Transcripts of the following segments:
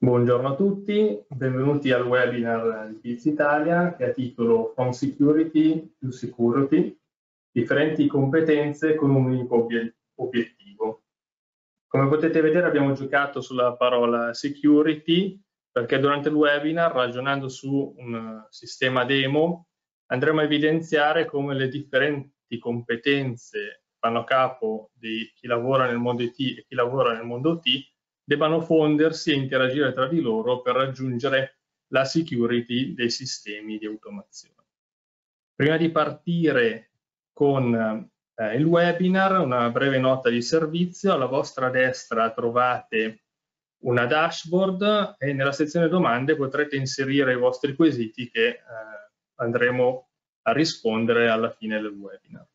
Buongiorno a tutti, benvenuti al webinar di PILS Italia che ha titolo From Security to Security, differenti competenze con un unico obiettivo. Come potete vedere abbiamo giocato sulla parola security perché durante il webinar, ragionando su un sistema demo, andremo a evidenziare come le differenti competenze fanno a capo di chi lavora nel mondo IT e chi lavora nel mondo OT debbano fondersi e interagire tra di loro per raggiungere la security dei sistemi di automazione. Prima di partire con il webinar, una breve nota di servizio. Alla vostra destra trovate una dashboard e nella sezione domande potrete inserire i vostri quesiti che andremo a rispondere alla fine del webinar.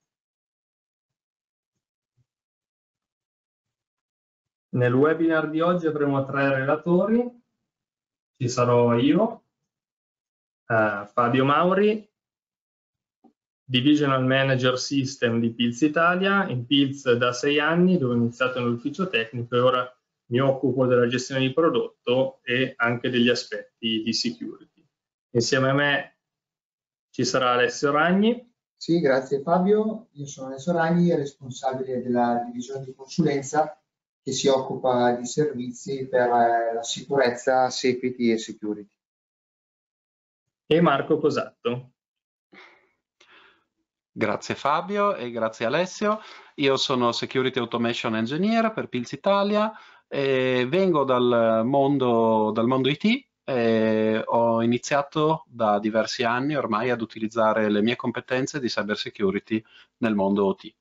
Nel webinar di oggi avremo 3 relatori, ci sarò io, Fabio Mauri, Divisional Manager System di PILS Italia, in PILS da 6 anni dove ho iniziato nell'ufficio tecnico e ora mi occupo della gestione di prodotto e anche degli aspetti di security. Insieme a me ci sarà Alessio Ragni. Sì, grazie Fabio, io sono Alessio Ragni, responsabile della divisione di consulenza che si occupa di servizi per la sicurezza, safety e security. E Marco Cosatto. Grazie Fabio e grazie Alessio. Io sono Security Automation Engineer per PILS Italia e vengo dal mondo IT e ho iniziato da diversi anni ormai ad utilizzare le mie competenze di cyber security nel mondo OT.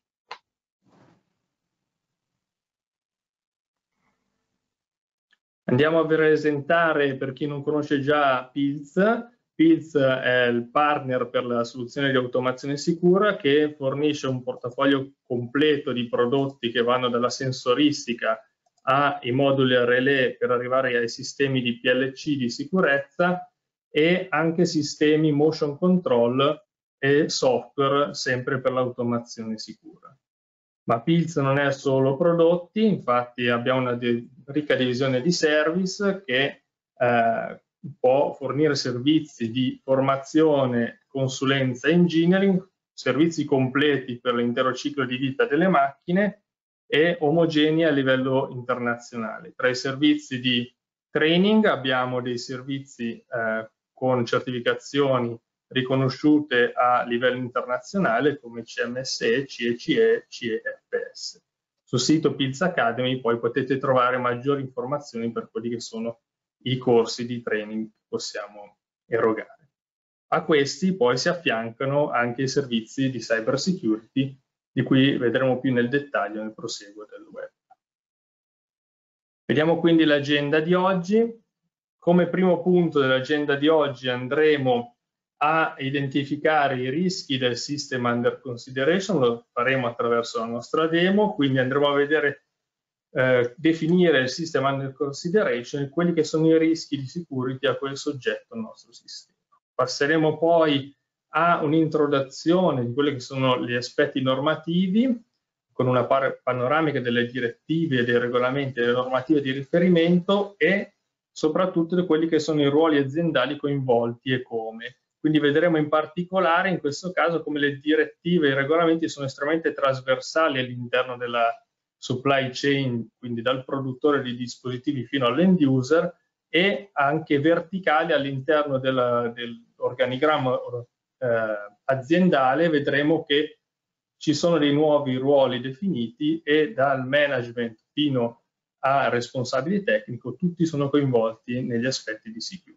Andiamo a presentare, per chi non conosce già PILS. PILS è il partner per la soluzione di automazione sicura che fornisce un portafoglio completo di prodotti che vanno dalla sensoristica ai moduli relè per arrivare ai sistemi di PLC di sicurezza e anche sistemi motion control e software sempre per l'automazione sicura. Ma PILS non è solo prodotti, infatti abbiamo una ricca divisione di service che può fornire servizi di formazione, consulenza e engineering, servizi completi per l'intero ciclo di vita delle macchine e omogenei a livello internazionale. Tra i servizi di training abbiamo dei servizi con certificazioni riconosciute a livello internazionale come CMSE, CECE, CEFS. Sul sito PILS Academy poi potete trovare maggiori informazioni per quelli che sono i corsi di training che possiamo erogare. A questi poi si affiancano anche i servizi di cyber security di cui vedremo più nel dettaglio nel proseguo del webinar. Vediamo quindi l'agenda di oggi. Come primo punto dell'agenda di oggi andremo a identificare i rischi del System Under Consideration, lo faremo attraverso la nostra demo, quindi andremo a vedere, definire il System Under Consideration e quelli che sono i rischi di security a cui è soggetto il nostro sistema. Passeremo poi a un'introduzione di quelli che sono gli aspetti normativi, con una panoramica delle direttive e dei regolamenti e delle normative di riferimento e soprattutto di quelli che sono i ruoli aziendali coinvolti e come. Quindi vedremo in particolare in questo caso come le direttive e i regolamenti sono estremamente trasversali all'interno della supply chain, quindi dal produttore di dispositivi fino all'end user, e anche verticali all'interno dell'organigramma aziendale. Vedremo che ci sono dei nuovi ruoli definiti e dal management fino al responsabile tecnico tutti sono coinvolti negli aspetti di security.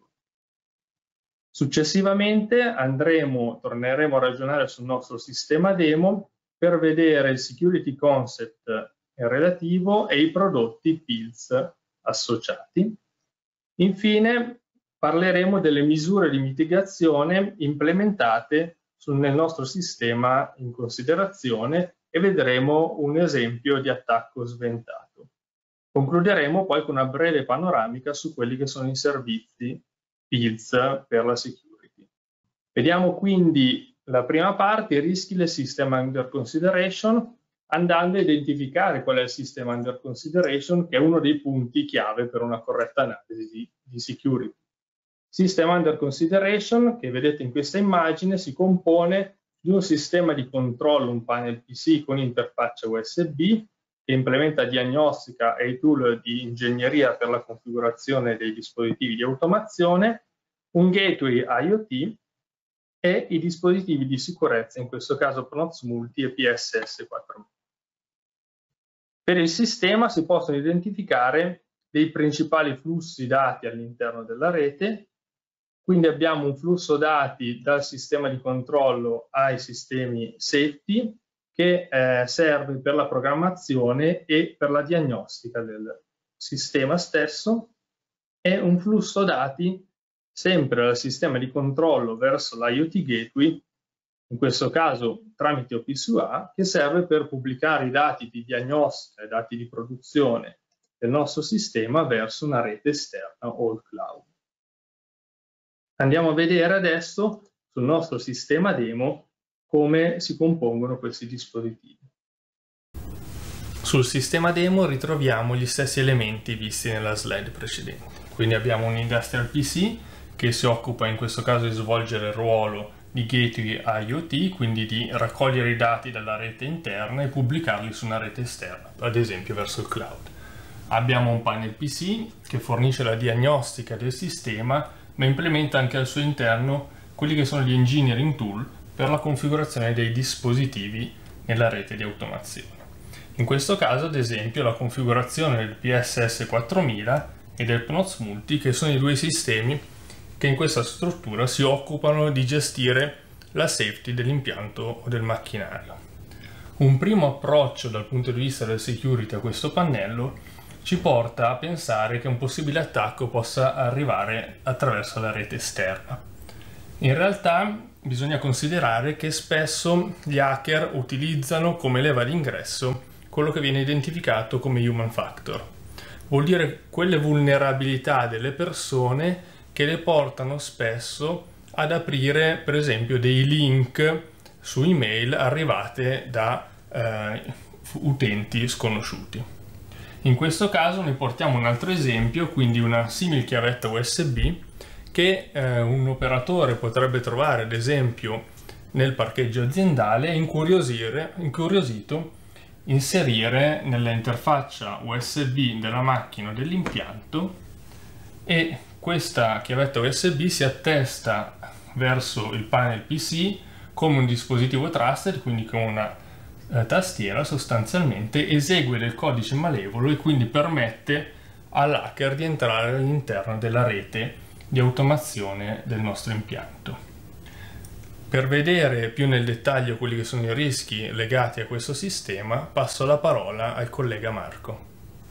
Successivamente torneremo a ragionare sul nostro sistema demo per vedere il security concept relativo e i prodotti PILS associati. Infine parleremo delle misure di mitigazione implementate nel nostro sistema in considerazione e vedremo un esempio di attacco sventato. Concluderemo poi con una breve panoramica su quelli che sono i servizi PILS per la security. Vediamo quindi la prima parte, i rischi del System Under Consideration. andando a identificare qual è il sistema under consideration, che è uno dei punti chiave per una corretta analisi di security. Sistema under consideration, che vedete in questa immagine, si compone di un sistema di controllo, un panel PC con interfaccia USB, che implementa diagnostica e i tool di ingegneria per la configurazione dei dispositivi di automazione, un gateway IoT e i dispositivi di sicurezza, in questo caso Pronoz Multi e PSS 4000. Per il sistema si possono identificare dei principali flussi dati all'interno della rete, quindi abbiamo un flusso dati dal sistema di controllo ai sistemi safety che serve per la programmazione e per la diagnostica del sistema stesso, e un flusso dati sempre dal sistema di controllo verso l'IoT Gateway, in questo caso tramite OPSUA, che serve per pubblicare i dati di diagnostica e dati di produzione del nostro sistema verso una rete esterna all cloud. Andiamo a vedere adesso sul nostro sistema demo come si compongono questi dispositivi. Sul sistema demo ritroviamo gli stessi elementi visti nella slide precedente. Quindi abbiamo un Industrial PC che si occupa in questo caso di svolgere il ruolo di gateway IoT, quindi di raccogliere i dati dalla rete interna e pubblicarli su una rete esterna, ad esempio verso il cloud. Abbiamo un panel PC che fornisce la diagnostica del sistema, ma implementa anche al suo interno quelli che sono gli engineering tool per la configurazione dei dispositivi nella rete di automazione. In questo caso, ad esempio, la configurazione del PSS 4000 e del Pronoz Multi, che sono i due sistemi che in questa struttura si occupano di gestire la safety dell'impianto o del macchinario. Un primo approccio dal punto di vista del security a questo pannello ci porta a pensare che un possibile attacco possa arrivare attraverso la rete esterna. In realtà bisogna considerare che spesso gli hacker utilizzano come leva d'ingresso quello che viene identificato come human factor. Vuol dire quelle vulnerabilità delle persone che le portano spesso ad aprire, per esempio, dei link su email arrivate da utenti sconosciuti. In questo caso ne portiamo un altro esempio, quindi una simil chiavetta USB che un operatore potrebbe trovare, ad esempio, nel parcheggio aziendale e incuriosito inserire nella interfaccia USB della macchina o dell'impianto, e questa chiavetta USB si attesta verso il panel PC come un dispositivo trusted, quindi con una tastiera, sostanzialmente esegue del codice malevolo e quindi permette all'hacker di entrare all'interno della rete di automazione del nostro impianto. Per vedere più nel dettaglio quelli che sono i rischi legati a questo sistema, passo la parola al collega Marco.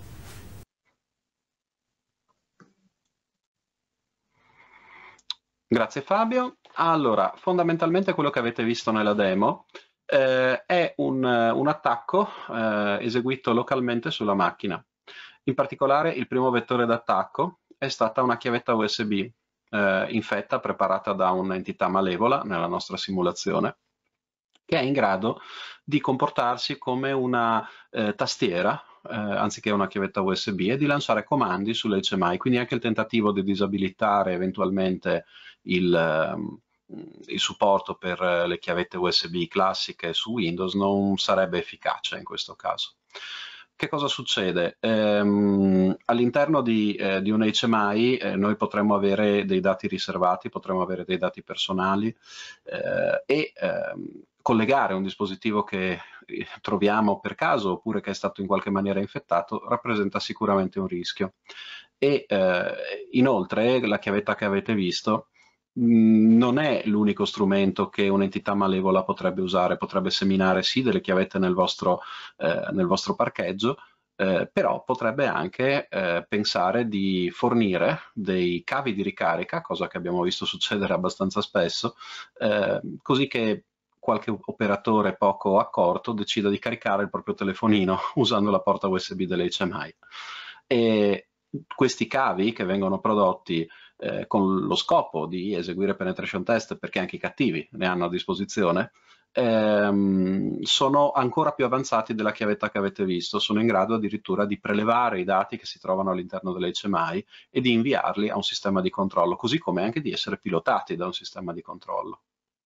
Grazie Fabio. Allora, fondamentalmente quello che avete visto nella demo è un attacco eseguito localmente sulla macchina. In particolare il primo vettore d'attacco è stata una chiavetta USB infetta preparata da un'entità malevola nella nostra simulazione, che è in grado di comportarsi come una tastiera anziché una chiavetta USB e di lanciare comandi sull'HMI, quindi anche il tentativo di disabilitare eventualmente il supporto per le chiavette USB classiche su Windows non sarebbe efficace in questo caso. Che cosa succede? All'interno di un HMI noi potremmo avere dei dati riservati, potremmo avere dei dati personali e collegare un dispositivo che troviamo per caso oppure che è stato in qualche maniera infettato rappresenta sicuramente un rischio. E inoltre la chiavetta che avete visto non è l'unico strumento che un'entità malevola potrebbe usare, potrebbe seminare sì delle chiavette nel vostro parcheggio, però potrebbe anche pensare di fornire dei cavi di ricarica, cosa che abbiamo visto succedere abbastanza spesso, così che qualche operatore poco accorto decida di caricare il proprio telefonino usando la porta USB dell'HMI. E questi cavi che vengono prodotti con lo scopo di eseguire penetration test, perché anche i cattivi ne hanno a disposizione, sono ancora più avanzati della chiavetta che avete visto, sono in grado addirittura di prelevare i dati che si trovano all'interno dell'HMI e di inviarli a un sistema di controllo, così come anche di essere pilotati da un sistema di controllo.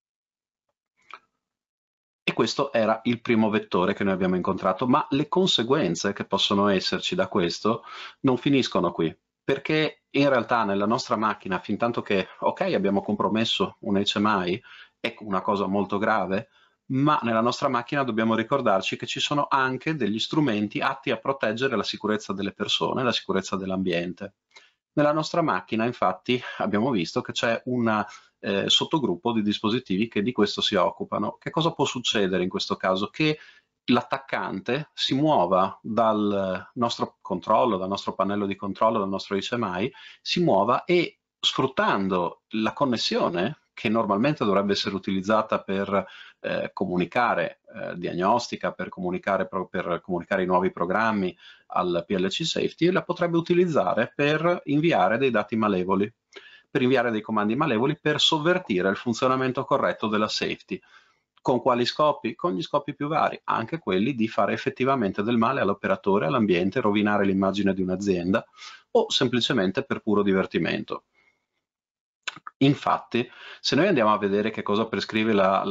E questo era il primo vettore che noi abbiamo incontrato, ma le conseguenze che possono esserci da questo non finiscono qui, perché in realtà nella nostra macchina, fin tanto che, ok, abbiamo compromesso un HMI, è una cosa molto grave, ma nella nostra macchina dobbiamo ricordarci che ci sono anche degli strumenti atti a proteggere la sicurezza delle persone, la sicurezza dell'ambiente. Nella nostra macchina, infatti, abbiamo visto che c'è un sottogruppo di dispositivi che di questo si occupano. Che cosa può succedere in questo caso? Che l'attaccante si muova dal nostro controllo, dal nostro pannello di controllo, dal nostro HMI, si muova e sfruttando la connessione che normalmente dovrebbe essere utilizzata per comunicare diagnostica, per comunicare i nuovi programmi al PLC Safety, la potrebbe utilizzare per inviare dei dati malevoli, per inviare dei comandi malevoli per sovvertire il funzionamento corretto della safety. Con quali scopi? Con gli scopi più vari, anche quelli di fare effettivamente del male all'operatore, all'ambiente, rovinare l'immagine di un'azienda o semplicemente per puro divertimento. Infatti, se noi andiamo a vedere che cosa prescrive la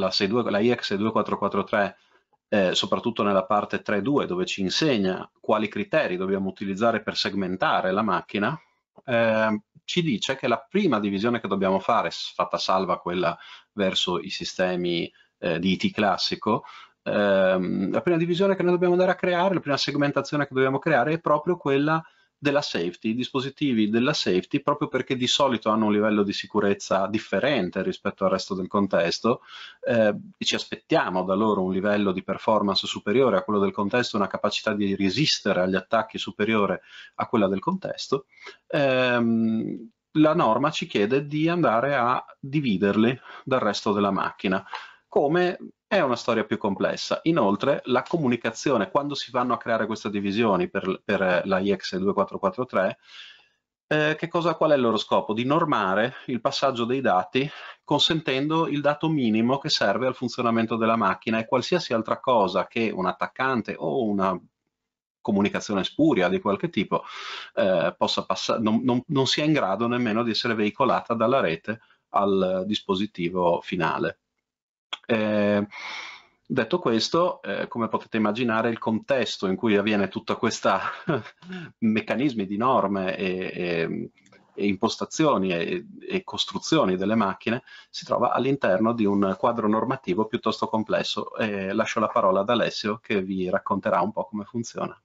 IEC62443, soprattutto nella parte 3.2, dove ci insegna quali criteri dobbiamo utilizzare per segmentare la macchina, ci dice che la prima divisione che dobbiamo fare, fatta salva quella verso i sistemi di IT classico, la prima divisione che noi dobbiamo andare a creare, la prima segmentazione che dobbiamo creare è proprio quella della safety, i dispositivi della safety, proprio perché di solito hanno un livello di sicurezza differente rispetto al resto del contesto, ci aspettiamo da loro un livello di performance superiore a quello del contesto, una capacità di resistere agli attacchi superiore a quella del contesto. La norma ci chiede di andare a dividerli dal resto della macchina. Come? È una storia più complessa. Inoltre, la comunicazione, quando si vanno a creare queste divisioni per la IEC62443, qual è il loro scopo? Di normare il passaggio dei dati consentendo il dato minimo che serve al funzionamento della macchina, e qualsiasi altra cosa che un attaccante o una comunicazione spuria di qualche tipo possa passare, non sia in grado nemmeno di essere veicolata dalla rete al dispositivo finale. Detto questo, come potete immaginare, il contesto in cui avviene tutta questa meccanismi di norme e impostazioni e costruzioni delle macchine si trova all'interno di un quadro normativo piuttosto complesso. Lascio la parola ad Alessio, che vi racconterà un po' come funziona.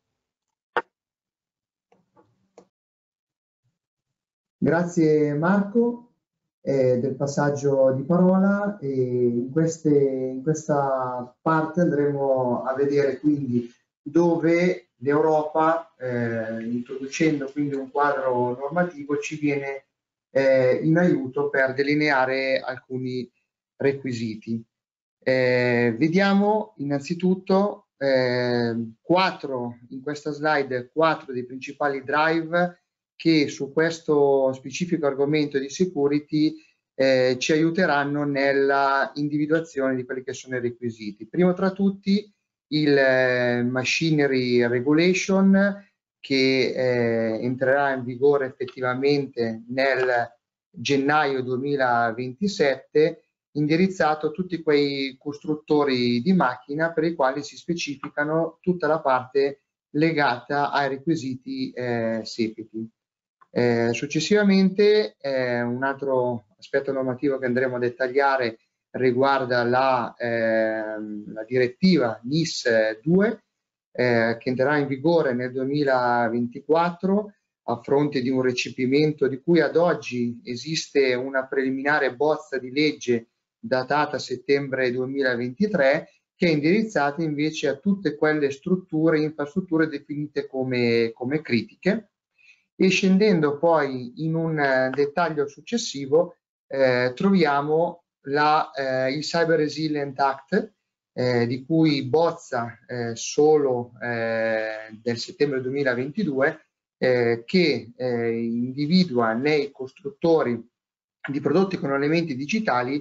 Grazie Marco del passaggio di parola, e in questa parte andremo a vedere quindi dove l'Europa, introducendo quindi un quadro normativo, ci viene in aiuto per delineare alcuni requisiti. Vediamo innanzitutto in questa slide 4 dei principali drive che su questo specifico argomento di security ci aiuteranno nella individuazione di quelli che sono i requisiti. Primo tra tutti il Machinery Regulation, che entrerà in vigore effettivamente nel gennaio 2027, indirizzato a tutti quei costruttori di macchina per i quali si specificano tutta la parte legata ai requisiti safety. Successivamente un altro aspetto normativo che andremo a dettagliare riguarda la direttiva NIS 2 che entrerà in vigore nel 2024 a fronte di un recepimento di cui ad oggi esiste una preliminare bozza di legge datata settembre 2023, che è indirizzata invece a tutte quelle strutture e infrastrutture definite come critiche. E scendendo poi in un dettaglio successivo troviamo il Cyber Resilient Act, di cui bozza solo del settembre 2022, che individua nei costruttori di prodotti con elementi digitali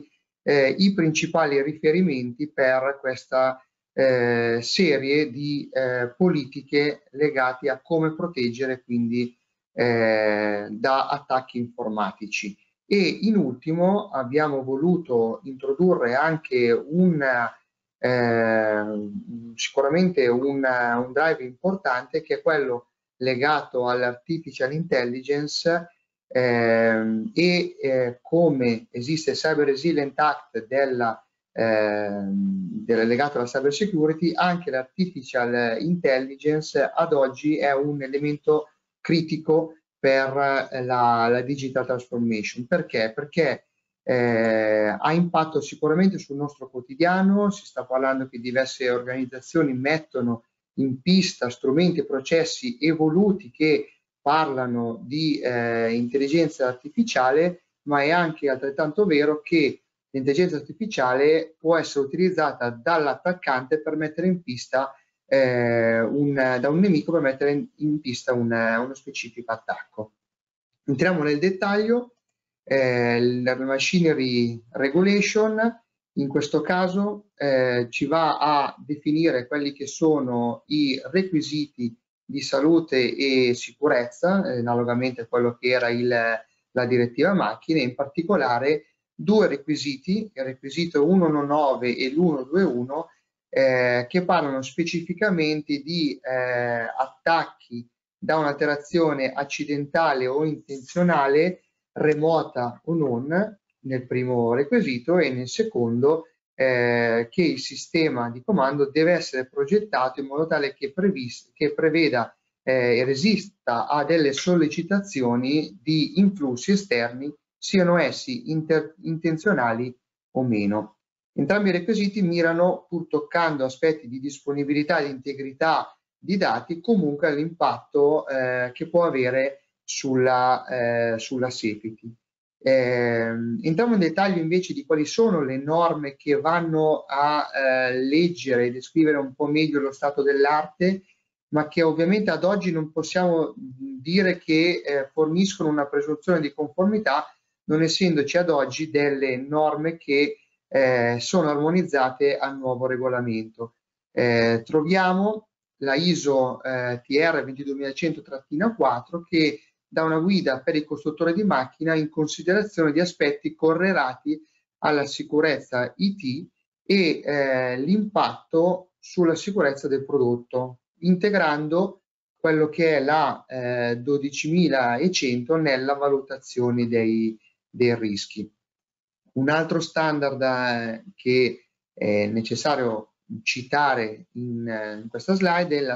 i principali riferimenti per questa serie di politiche legate a come proteggere quindi da attacchi informatici. E in ultimo abbiamo voluto introdurre anche sicuramente un drive importante, che è quello legato all'artificial intelligence come esiste il Cyber Resilience Act legato alla cyber security, anche l'artificial intelligence ad oggi è un elemento critico per la digital transformation. Perché? Perché ha impatto sicuramente sul nostro quotidiano. Si sta parlando che diverse organizzazioni mettono in pista strumenti e processi evoluti che parlano di intelligenza artificiale, ma è anche altrettanto vero che l'intelligenza artificiale può essere utilizzata dall'attaccante per mettere in pista da un nemico per mettere in pista uno specifico attacco. Entriamo nel dettaglio. La Machinery Regulation in questo caso ci va a definire quelli che sono i requisiti di salute e sicurezza, analogamente a quello che era la direttiva macchine, in particolare due requisiti, il requisito 119 e l'121, che parlano specificamente di attacchi da un'alterazione accidentale o intenzionale, remota o non, nel primo requisito, e nel secondo che il sistema di comando deve essere progettato in modo tale che preveda e resista a delle sollecitazioni di influssi esterni, siano essi intenzionali o meno. Entrambi i requisiti mirano, pur toccando aspetti di disponibilità e di integrità di dati, comunque all'impatto che può avere sulla safety. Entriamo in dettaglio invece di quali sono le norme che vanno a leggere e descrivere un po' meglio lo stato dell'arte, ma che ovviamente ad oggi non possiamo dire che forniscono una presunzione di conformità, non essendoci ad oggi delle norme che sono armonizzate al nuovo regolamento. Troviamo la ISO TR 22100-4 che dà una guida per il costruttore di macchina in considerazione di aspetti correlati alla sicurezza IT e l'impatto sulla sicurezza del prodotto, integrando quello che è la 12100 nella valutazione dei rischi. Un altro standard che è necessario citare in questa slide è la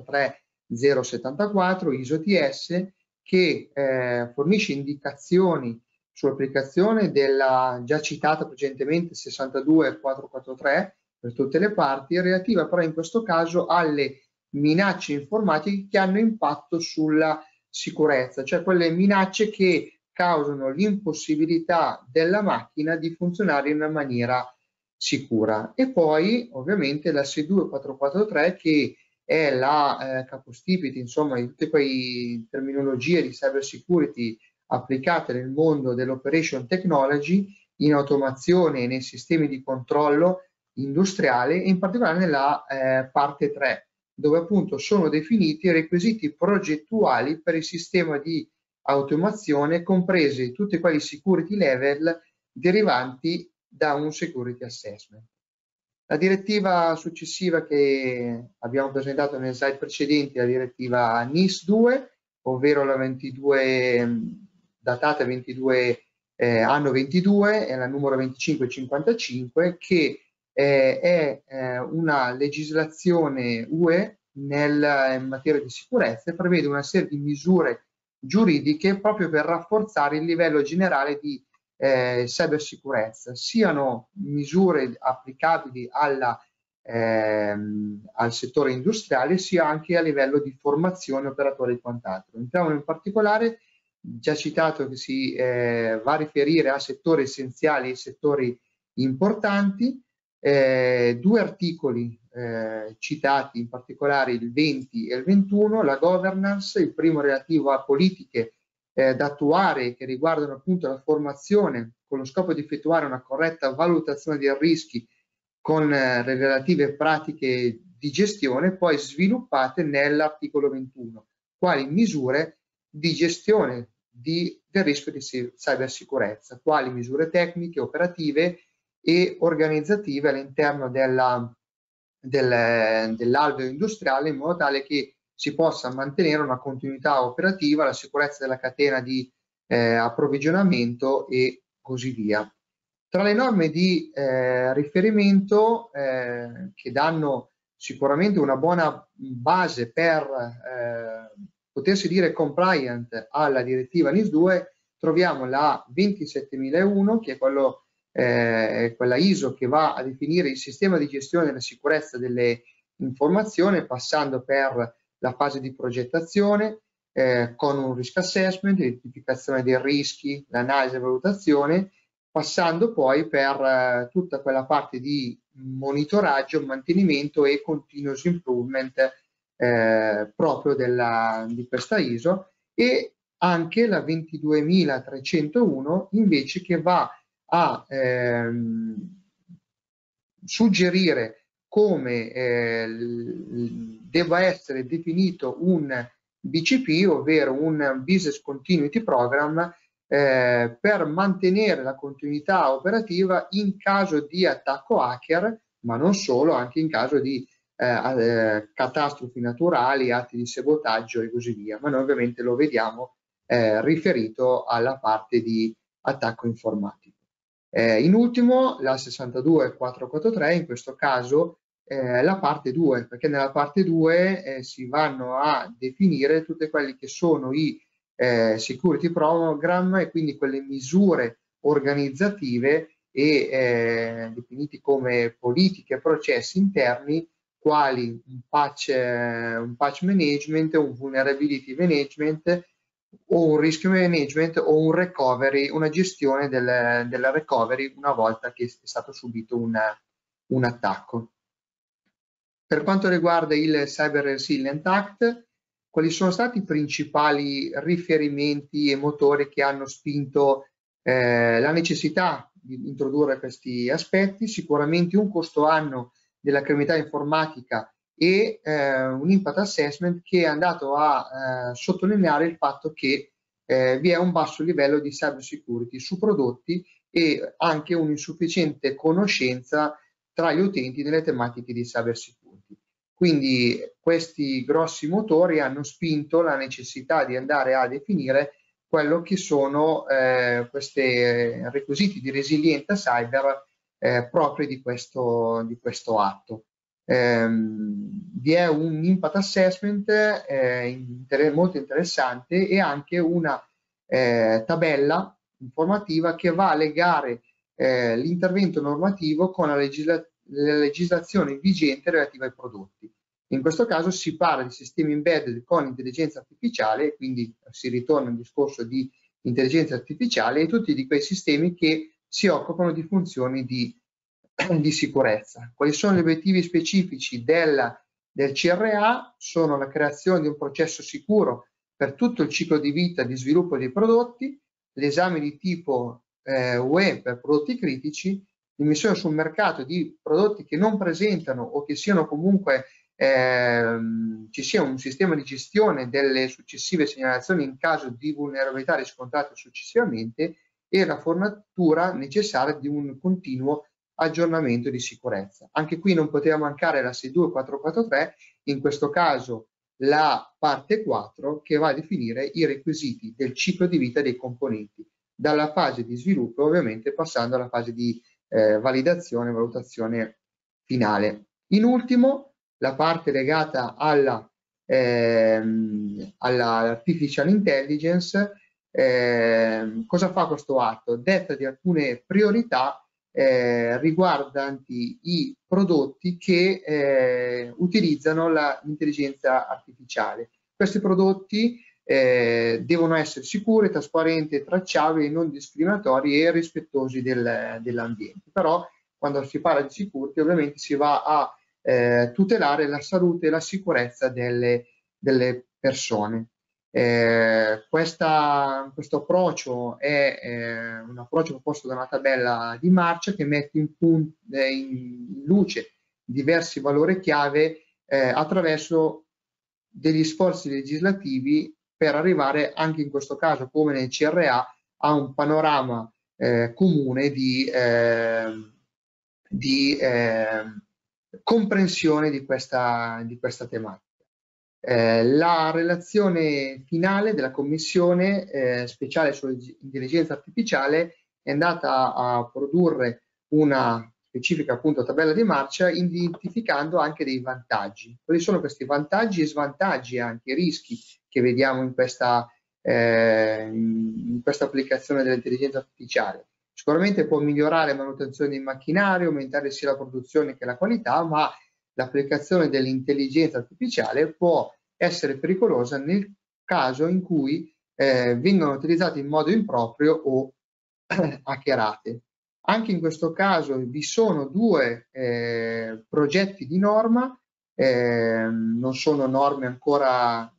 63074 ISO-TS, che fornisce indicazioni sull'applicazione della già citata precedentemente 62443 per tutte le parti, relativa però in questo caso alle minacce informatiche che hanno impatto sulla sicurezza, cioè quelle minacce che causano l'impossibilità della macchina di funzionare in una maniera sicura. E poi ovviamente la 62443 che è la capostipite, insomma, di tutte quelle terminologie di cyber security applicate nel mondo dell'operation technology, in automazione e nei sistemi di controllo industriale, e in particolare nella parte 3, dove appunto sono definiti i requisiti progettuali per il sistema di automazione, compresi tutti quei security level derivanti da un security assessment. La direttiva successiva che abbiamo presentato nelle slide precedenti è la direttiva NIS 2, ovvero la 22, datata 22 anno 22, è la numero 2555, che è una legislazione UE in materia di sicurezza e prevede una serie di misure giuridiche proprio per rafforzare il livello generale di cybersicurezza, siano misure applicabili al settore industriale, sia anche a livello di formazione operatori e quant'altro. Entriamo in particolare, già citato, che si va a riferire a settori essenziali e settori importanti. Due articoli citati, in particolare il 20 e il 21, la governance, il primo relativo a politiche da attuare che riguardano appunto la formazione con lo scopo di effettuare una corretta valutazione dei rischi con le relative pratiche di gestione poi sviluppate nell'articolo 21, quali misure di gestione del rischio di cybersicurezza, quali misure tecniche, operative e organizzative all'interno dell'alveo industriale, in modo tale che si possa mantenere una continuità operativa, la sicurezza della catena di approvvigionamento e così via. Tra le norme di riferimento che danno sicuramente una buona base per potersi dire compliant alla direttiva NIS2, troviamo la 27001, che è quella ISO che va a definire il sistema di gestione della sicurezza delle informazioni, passando per la fase di progettazione con un risk assessment, l'identificazione dei rischi, l'analisi e valutazione, passando poi per tutta quella parte di monitoraggio, mantenimento e continuous improvement proprio di questa ISO, e anche la 22301 invece, che va a suggerire come debba essere definito un BCP, ovvero un Business Continuity Program, per mantenere la continuità operativa in caso di attacco hacker, ma non solo, anche in caso di catastrofi naturali, atti di sabotaggio e così via. Ma noi ovviamente lo vediamo riferito alla parte di attacco informatico. In ultimo la 62443, in questo caso la parte 2, perché nella parte 2 si vanno a definire tutte quelle che sono i security program, e quindi quelle misure organizzative e definiti come politiche e processi interni, quali un patch management, un vulnerability management, o un risk management, o un recovery, una gestione della recovery una volta che è stato subito un attacco. Per quanto riguarda il Cyber Resilience Act, quali sono stati i principali riferimenti e motori che hanno spinto la necessità di introdurre questi aspetti? Sicuramente un costo anno della criminalità informatica e un impact assessment che è andato a sottolineare il fatto che vi è un basso livello di cyber security su prodotti e anche un'insufficiente conoscenza tra gli utenti delle tematiche di cyber security. Quindi questi grossi motori hanno spinto la necessità di andare a definire quello che sono questi requisiti di resilienza cyber propri di questo atto. Vi è un impact assessment molto interessante e anche una tabella informativa che va a legare l'intervento normativo con la legislazione vigente relativa ai prodotti. In questo caso si parla di sistemi embedded con intelligenza artificiale, quindi si ritorna al discorso di intelligenza artificiale e tutti di quei sistemi che si occupano di funzioni di sicurezza. Quali sono gli obiettivi specifici del CRA? Sono la creazione di un processo sicuro per tutto il ciclo di vita di sviluppo dei prodotti, l'esame di tipo UE per prodotti critici, l'immissione sul mercato di prodotti che non presentano o che siano comunque ci sia un sistema di gestione delle successive segnalazioni in caso di vulnerabilità riscontrate successivamente, e la fornitura necessaria di un continuo aggiornamento di sicurezza. Anche qui non poteva mancare la 62443, in questo caso la parte 4, che va a definire i requisiti del ciclo di vita dei componenti, dalla fase di sviluppo ovviamente passando alla fase di validazione e valutazione finale. In ultimo, la parte legata all'artificial intelligence. Cosa fa questo atto? Detta di alcune priorità riguardanti i prodotti che utilizzano l'intelligenza artificiale. Questi prodotti devono essere sicuri, trasparenti, tracciabili, non discriminatori e rispettosi dell'ambiente. Però quando si parla di security ovviamente si va a tutelare la salute e la sicurezza delle persone. Questo approccio è un approccio proposto da una tabella di marcia che mette in luce diversi valori chiave attraverso degli sforzi legislativi per arrivare anche in questo caso, come nel CRA, a un panorama comune di comprensione di questa tematica. La relazione finale della Commissione speciale sull'intelligenza artificiale è andata a produrre una specifica appunto tabella di marcia, identificando anche dei vantaggi. Quali sono questi vantaggi e svantaggi, anche rischi che vediamo in questa applicazione dell'intelligenza artificiale? Sicuramente può migliorare la manutenzione dei macchinari, aumentare sia la produzione che la qualità, ma l'applicazione dell'intelligenza artificiale può essere pericolosa nel caso in cui vengono utilizzate in modo improprio o hackerate. Anche in questo caso vi sono due progetti di norma, non sono norme ancora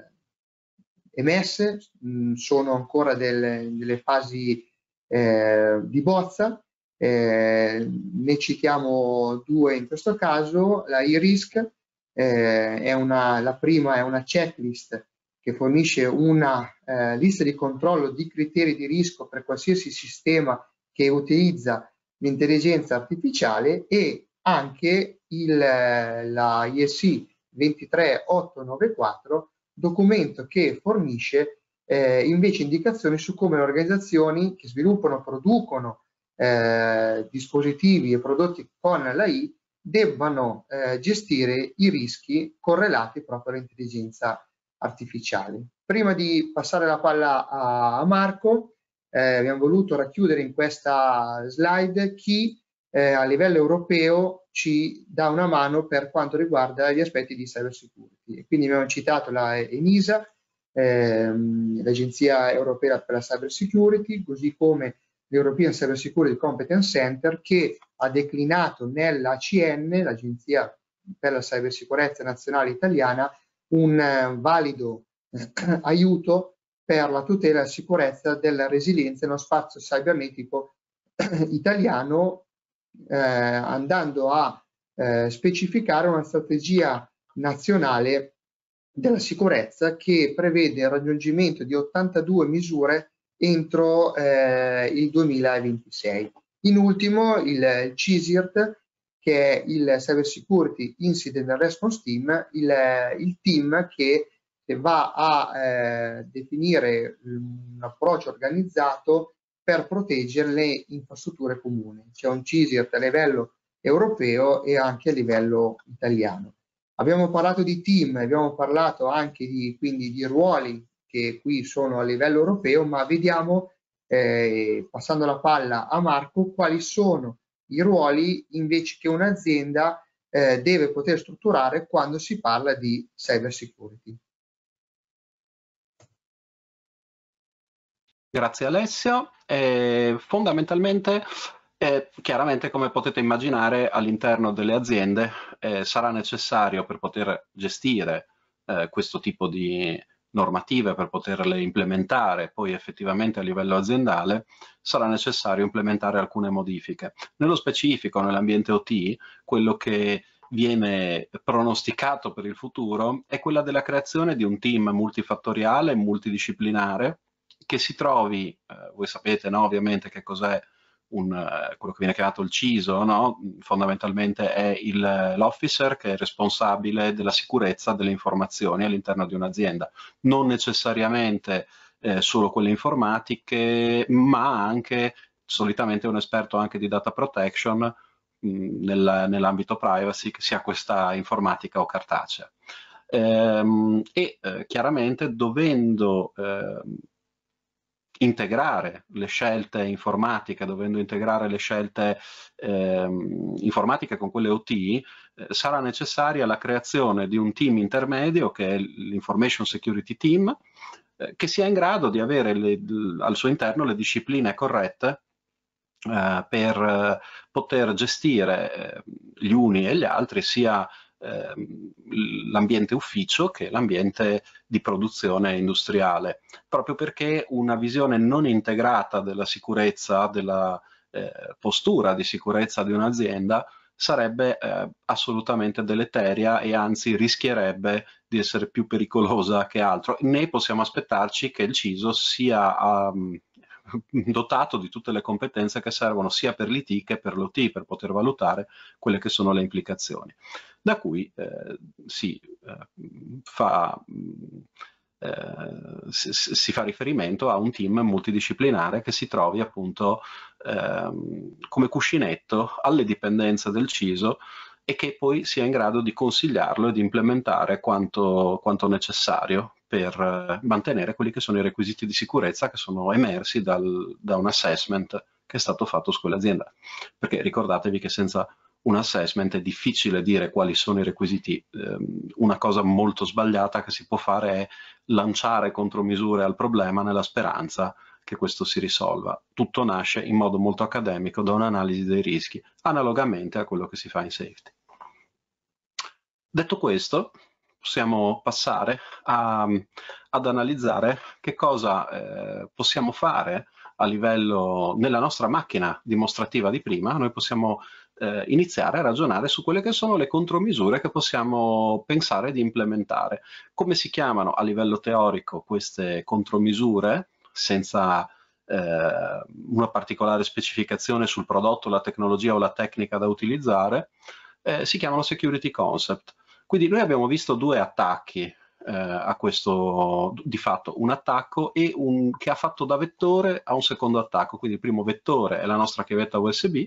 emesse, sono ancora delle fasi di bozza. Ne citiamo due in questo caso. La IRISC la prima è una checklist che fornisce una lista di controllo di criteri di rischio per qualsiasi sistema che utilizza l'intelligenza artificiale, e anche la ISI 23894, documento che fornisce invece indicazioni su come le organizzazioni che sviluppano, producono dispositivi e prodotti con l'AI debbano gestire i rischi correlati proprio all'intelligenza artificiale. Prima di passare la palla a Marco, abbiamo voluto racchiudere in questa slide chi a livello europeo ci dà una mano per quanto riguarda gli aspetti di cyber security. E quindi abbiamo citato la ENISA, l'Agenzia Europea per la Cyber Security, così come l'European Cyber Security Competence Center, che ha declinato nell'ACN, l'Agenzia per la Cybersicurezza Nazionale Italiana, un valido aiuto per la tutela e la sicurezza della resilienza nello spazio cibernetico italiano, andando a specificare una strategia nazionale della sicurezza che prevede il raggiungimento di 82 misure entro il 2026. In ultimo il CSIRT, che è il Cyber Security Incident Response Team, il team che va a definire un approccio organizzato per proteggere le infrastrutture comuni. C'è un CSIRT a livello europeo e anche a livello italiano. Abbiamo parlato di team, abbiamo parlato anche quindi di ruoli che qui sono a livello europeo, ma vediamo, passando la palla a Marco, quali sono i ruoli invece che un'azienda deve poter strutturare quando si parla di cyber security. Grazie Alessio. Fondamentalmente, chiaramente, come potete immaginare, all'interno delle aziende sarà necessario, per poter gestire questo tipo di normative, per poterle implementare poi effettivamente a livello aziendale, sarà necessario implementare alcune modifiche. Nello specifico, nell'ambiente OT, quello che viene pronosticato per il futuro è quella della creazione di un team multifattoriale, multidisciplinare, che si trovi, voi sapete, no, ovviamente che cos'è quello che viene chiamato il CISO, no? Fondamentalmente è l'officer che è responsabile della sicurezza delle informazioni all'interno di un'azienda, non necessariamente solo quelle informatiche, ma anche solitamente un esperto anche di data protection nell'ambito privacy, che sia questa informatica o cartacea. Chiaramente dovendo integrare le scelte informatiche, dovendo integrare le scelte informatiche con quelle OT, sarà necessaria la creazione di un team intermedio, che è l'Information Security Team, che sia in grado di avere al suo interno le discipline corrette per poter gestire gli uni e gli altri, sia l'ambiente ufficio che l'ambiente di produzione industriale, proprio perché una visione non integrata della sicurezza, della postura di sicurezza di un'azienda sarebbe assolutamente deleteria e anzi rischierebbe di essere più pericolosa che altro. Né possiamo aspettarci che il CISO sia dotato di tutte le competenze che servono sia per l'IT che per l'OT per poter valutare quelle che sono le implicazioni, da cui si fa riferimento a un team multidisciplinare che si trovi appunto come cuscinetto alle dipendenze del CISO e che poi sia in grado di consigliarlo e di implementare quanto necessario per mantenere quelli che sono i requisiti di sicurezza che sono emersi da un assessment che è stato fatto su quell'azienda. Perché ricordatevi che senza un assessment è difficile dire quali sono i requisiti. Una cosa molto sbagliata che si può fare è lanciare contromisure al problema nella speranza che questo si risolva. Tutto nasce in modo molto accademico da un'analisi dei rischi, analogamente a quello che si fa in safety. Detto questo, possiamo passare ad analizzare che cosa possiamo fare a livello, nella nostra macchina dimostrativa di prima. Noi possiamo iniziare a ragionare su quelle che sono le contromisure che possiamo pensare di implementare. Come si chiamano a livello teorico queste contromisure, senza una particolare specificazione sul prodotto, la tecnologia o la tecnica da utilizzare, si chiamano security concept. Quindi noi abbiamo visto due attacchi a questo, di fatto un attacco e che ha fatto da vettore a un secondo attacco. Quindi il primo vettore è la nostra chiavetta USB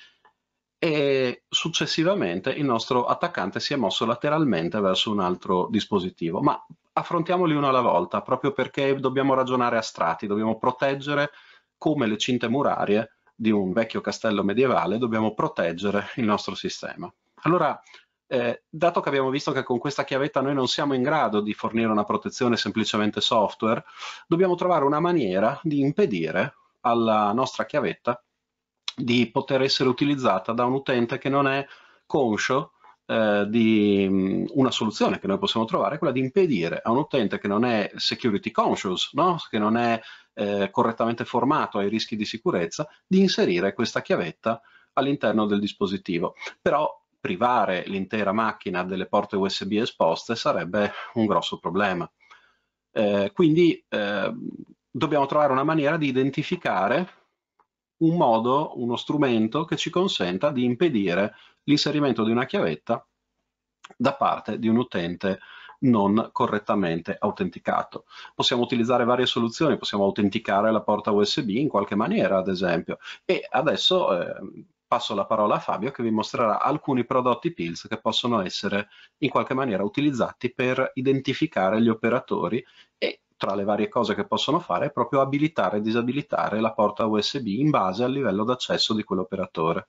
e successivamente il nostro attaccante si è mosso lateralmente verso un altro dispositivo. Ma affrontiamoli uno alla volta, proprio perché dobbiamo ragionare a strati, dobbiamo proteggere come le cinte murarie di un vecchio castello medievale, dobbiamo proteggere il nostro sistema. Allora, dato che abbiamo visto che con questa chiavetta noi non siamo in grado di fornire una protezione semplicemente software, dobbiamo trovare una maniera di impedire alla nostra chiavetta di poter essere utilizzata da un utente che non è conscio di una soluzione che noi possiamo trovare, quella di impedire a un utente che non è security conscious, no? Che non è correttamente formato ai rischi di sicurezza, di inserire questa chiavetta all'interno del dispositivo. Però privare l'intera macchina delle porte USB esposte sarebbe un grosso problema. Quindi dobbiamo trovare una maniera di identificare un modo, uno strumento che ci consenta di impedire l'inserimento di una chiavetta da parte di un utente non correttamente autenticato. Possiamo utilizzare varie soluzioni, possiamo autenticare la porta USB in qualche maniera, ad esempio. E adesso passo la parola a Fabio che vi mostrerà alcuni prodotti PILS che possono essere in qualche maniera utilizzati per identificare gli operatori e tra le varie cose che possono fare è proprio abilitare e disabilitare la porta USB in base al livello d'accesso di quell'operatore.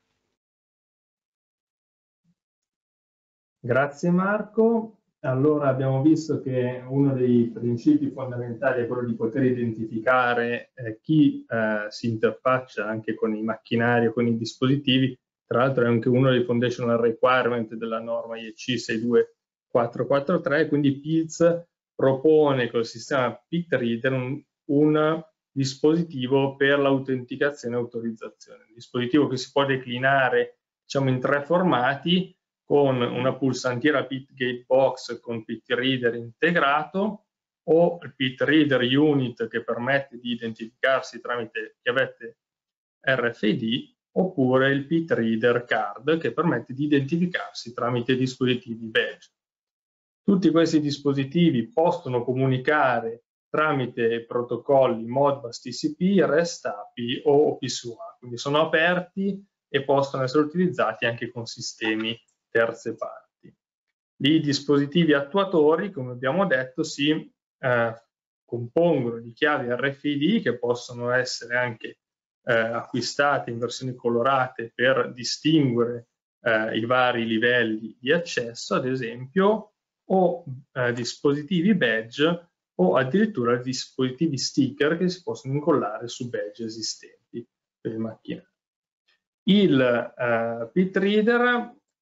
Grazie Marco. Allora abbiamo visto che uno dei principi fondamentali è quello di poter identificare chi si interfaccia anche con i macchinari o con i dispositivi. Tra l'altro è anche uno dei foundational requirement della norma IEC 62443, quindi PILS propone col sistema PIT-Reader un dispositivo per l'autenticazione e autorizzazione. Un dispositivo che si può declinare, diciamo, in tre formati, con una pulsantiera PIT Gatebox con PIT Reader integrato, o il PIT Reader Unit che permette di identificarsi tramite chiavette RFID, oppure il PIT Reader Card che permette di identificarsi tramite dispositivi badge. Tutti questi dispositivi possono comunicare tramite protocolli Modbus TCP, REST API o OP/SUA, quindi sono aperti e possono essere utilizzati anche con sistemi terze parti. I dispositivi attuatori, come abbiamo detto, si compongono di chiavi RFID che possono essere anche acquistate in versioni colorate per distinguere i vari livelli di accesso, ad esempio, o dispositivi badge o addirittura dispositivi sticker che si possono incollare su badge esistenti per il macchinario. Il PIT Reader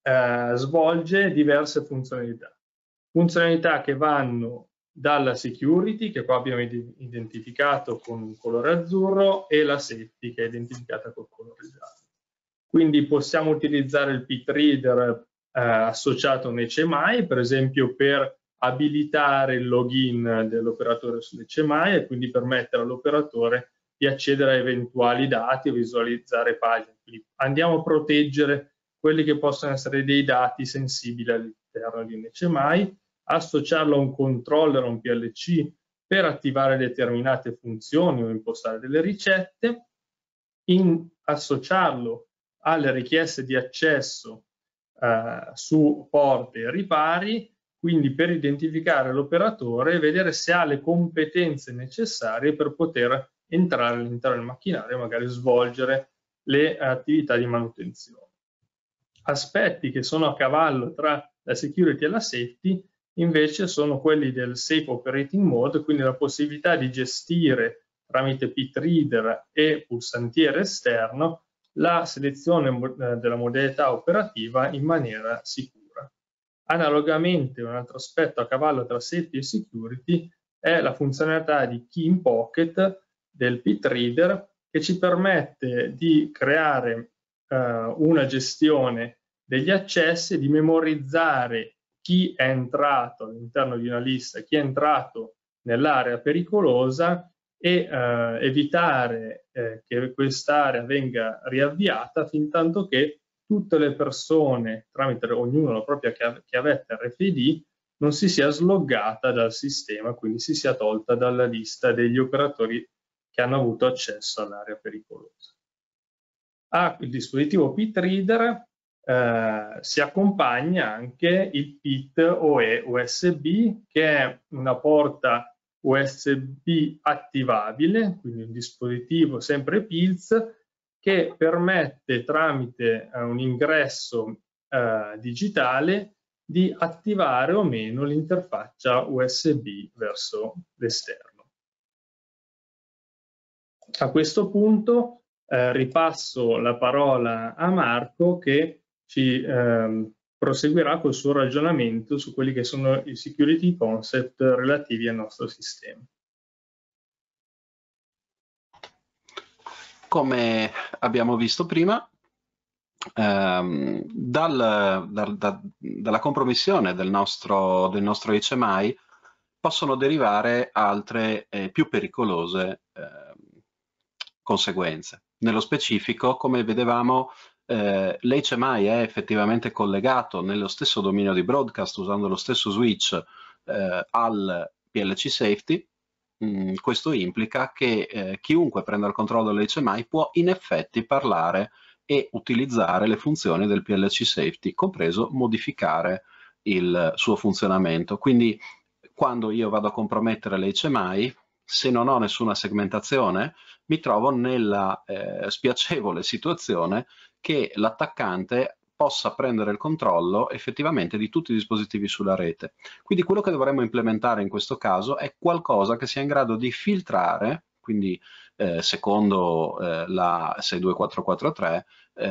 svolge diverse funzionalità. Funzionalità che vanno dalla security, che qua abbiamo identificato con un colore azzurro, e la safety, che è identificata col colore giallo. Quindi possiamo utilizzare il pit reader associato a un HMI, per esempio per abilitare il login dell'operatore sull'HMI e quindi permettere all'operatore di accedere a eventuali dati o visualizzare pagine. Quindi andiamo a proteggere quelli che possono essere dei dati sensibili all'interno di un HMI, associarlo a un controller o un PLC per attivare determinate funzioni o impostare delle ricette, associarlo alle richieste di accesso su porte e ripari, quindi per identificare l'operatore e vedere se ha le competenze necessarie per poter entrare all'interno del macchinario e magari svolgere le attività di manutenzione. Aspetti che sono a cavallo tra la security e la safety invece sono quelli del Safe Operating Mode, quindi la possibilità di gestire tramite pit reader e pulsantiere esterno la selezione della modalità operativa in maniera sicura. Analogamente, un altro aspetto a cavallo tra safety e security è la funzionalità di Key in Pocket del pit reader, che ci permette di creare una gestione degli accessi, di memorizzare chi è entrato all'interno di una lista, chi è entrato nell'area pericolosa e evitare che quest'area venga riavviata fin tanto che tutte le persone, tramite ognuno la propria chiavetta RFID, non si sia sloggata dal sistema, quindi si sia tolta dalla lista degli operatori che hanno avuto accesso all'area pericolosa. Al dispositivo pit reader si accompagna anche il PIT OE USB, che è una porta USB attivabile, quindi un dispositivo sempre PILS, che permette tramite un ingresso digitale di attivare o meno l'interfaccia USB verso l'esterno. A questo punto ripasso la parola a Marco, che ci proseguirà col suo ragionamento su quelli che sono i security concept relativi al nostro sistema. Come abbiamo visto prima, dalla compromissione del nostro HMI possono derivare altre più pericolose conseguenze. Nello specifico, come vedevamo, l'HMI è effettivamente collegato nello stesso dominio di broadcast usando lo stesso switch al PLC safety. Questo implica che chiunque prenda il controllo dell'HMI può in effetti parlare e utilizzare le funzioni del PLC safety, compreso modificare il suo funzionamento. Quindi quando io vado a compromettere l'HMI, se non ho nessuna segmentazione, mi trovo nella spiacevole situazione che l'attaccante possa prendere il controllo effettivamente di tutti i dispositivi sulla rete. Quindi quello che dovremmo implementare in questo caso è qualcosa che sia in grado di filtrare, quindi secondo la 62443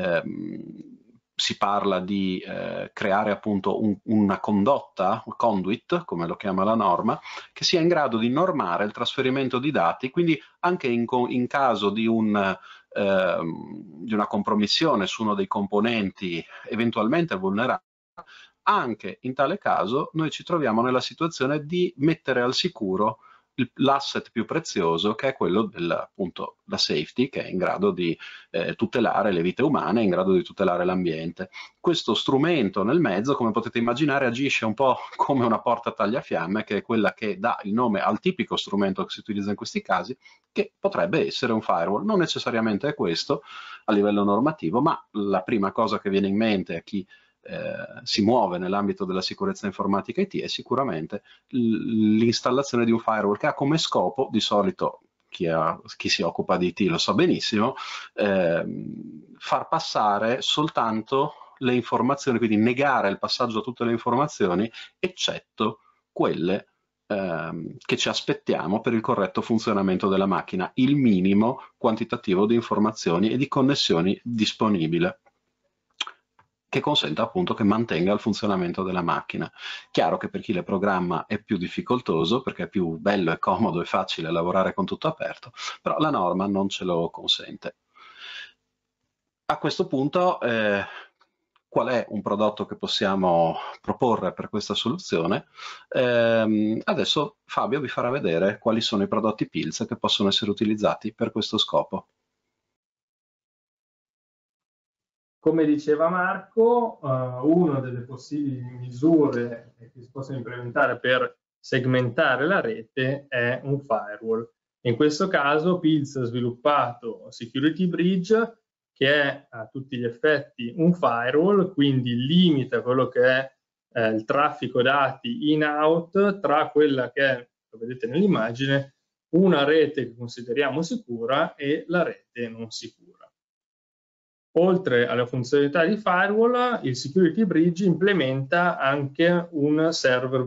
si parla di creare appunto una condotta, un conduit, come lo chiama la norma, che sia in grado di normare il trasferimento di dati, quindi anche in caso di una compromissione su uno dei componenti eventualmente vulnerabili, anche in tale caso noi ci troviamo nella situazione di mettere al sicuro l'asset più prezioso, che è quello appunto la safety, che è in grado di tutelare le vite umane, è in grado di tutelare l'ambiente. Questo strumento nel mezzo, come potete immaginare, agisce un po' come una porta tagliafiamme, che è quella che dà il nome al tipico strumento che si utilizza in questi casi, che potrebbe essere un firewall. Non necessariamente è questo a livello normativo, ma la prima cosa che viene in mente a chi si muove nell'ambito della sicurezza informatica IT è sicuramente l'installazione di un firewall che ha come scopo, di solito chi si occupa di IT lo sa benissimo, far passare soltanto le informazioni, quindi negare il passaggio a tutte le informazioni, eccetto quelle che ci aspettiamo per il corretto funzionamento della macchina, il minimo quantitativo di informazioni e di connessioni disponibile, che consenta appunto che mantenga il funzionamento della macchina. Chiaro che per chi le programma è più difficoltoso, perché è più bello e comodo e facile lavorare con tutto aperto, però la norma non ce lo consente. A questo punto, qual è un prodotto che possiamo proporre per questa soluzione? Adesso Fabio vi farà vedere quali sono i prodotti PILS che possono essere utilizzati per questo scopo. Come diceva Marco, una delle possibili misure che si possono implementare per segmentare la rete è un firewall. In questo caso PILS ha sviluppato Security Bridge, che è a tutti gli effetti un firewall, quindi limita quello che è il traffico dati in-out tra quella che è, lo vedete nell'immagine, una rete che consideriamo sicura e la rete non sicura. Oltre alle funzionalità di firewall, il Security Bridge implementa anche un server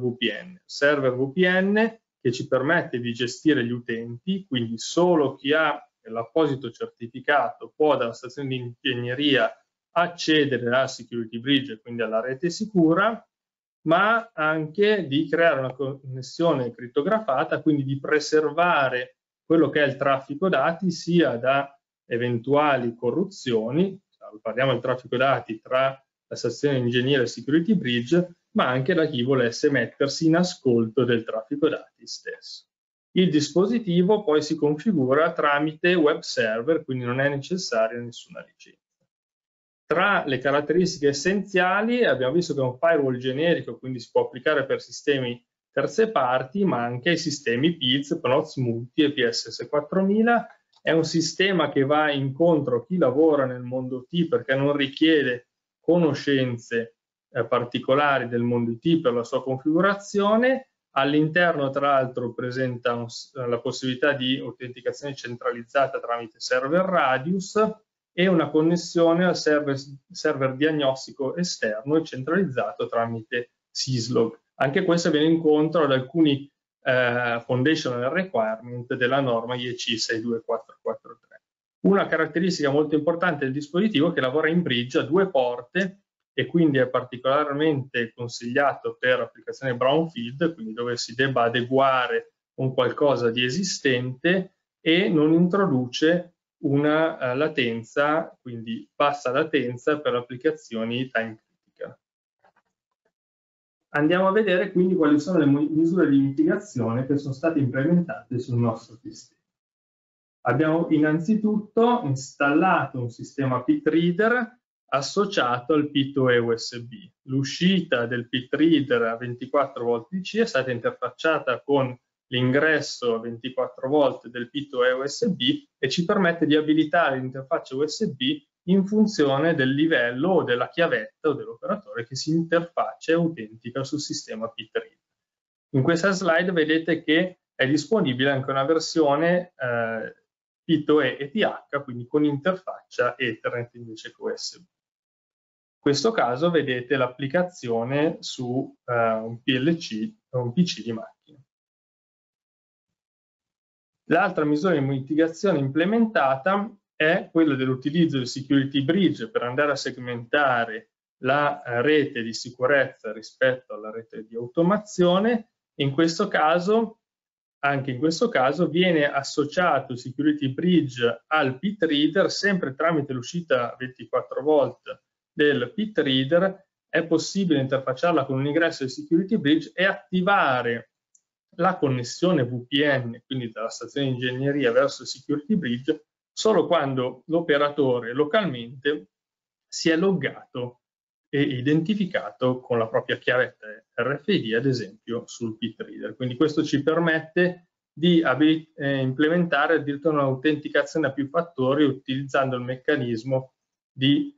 VPN che ci permette di gestire gli utenti, quindi solo chi ha l'apposito certificato può dalla stazione di ingegneria accedere al Security Bridge, quindi alla rete sicura, ma anche di creare una connessione crittografata, quindi di preservare quello che è il traffico dati sia da eventuali corruzioni, parliamo del traffico dati tra la stazione di ingegneria e il Security Bridge, ma anche da chi volesse mettersi in ascolto del traffico dati stesso. Il dispositivo poi si configura tramite web server, quindi non è necessaria nessuna licenza. Tra le caratteristiche essenziali abbiamo visto che è un firewall generico, quindi si può applicare per sistemi terze parti, ma anche ai sistemi PILS, PNOTS Multi e PSS 4000. È un sistema che va incontro a chi lavora nel mondo IT perché non richiede conoscenze particolari del mondo IT per la sua configurazione. All'interno, tra l'altro, presenta la possibilità di autenticazione centralizzata tramite server Radius e una connessione al server diagnostico esterno e centralizzato tramite Syslog. Anche questo viene incontro ad alcuni foundational requirement della norma IEC 62443. Una caratteristica molto importante del dispositivo è che lavora in bridge a 2 porte e quindi è particolarmente consigliato per applicazioni brownfield, quindi dove si debba adeguare un qualcosa di esistente e non introduce una latenza, quindi bassa latenza per applicazioni time critical. Andiamo a vedere quindi quali sono le misure di mitigazione che sono state implementate sul nostro sistema. Abbiamo innanzitutto installato un sistema PIT Reader associato al PIT-OE USB. L'uscita del PIT Reader a 24 volt DC è stata interfacciata con l'ingresso a 24 volt del PIT-OE USB e ci permette di abilitare l'interfaccia USB in funzione del livello o della chiavetta o dell'operatore che si interfaccia e autentica sul sistema PIT Reader. In questa slide vedete che è disponibile anche una versione PIT-OE ETH, quindi con interfaccia Ethernet invece che USB. In questo caso vedete l'applicazione su un PLC o un PC di macchina. L'altra misura di mitigazione implementata è quella dell'utilizzo del Security Bridge per andare a segmentare la rete di sicurezza rispetto alla rete di automazione. In questo caso, anche in questo caso, viene associato il Security Bridge al PIT Reader sempre tramite l'uscita 24 volt del PIT Reader. È possibile interfacciarla con un ingresso del Security Bridge e attivare la connessione VPN, quindi dalla stazione di ingegneria verso il Security Bridge, solo quando l'operatore localmente si è loggato e identificato con la propria chiavetta RFID, ad esempio sul PIT Reader. Quindi questo ci permette di implementare addirittura un'autenticazione a più fattori utilizzando il meccanismo di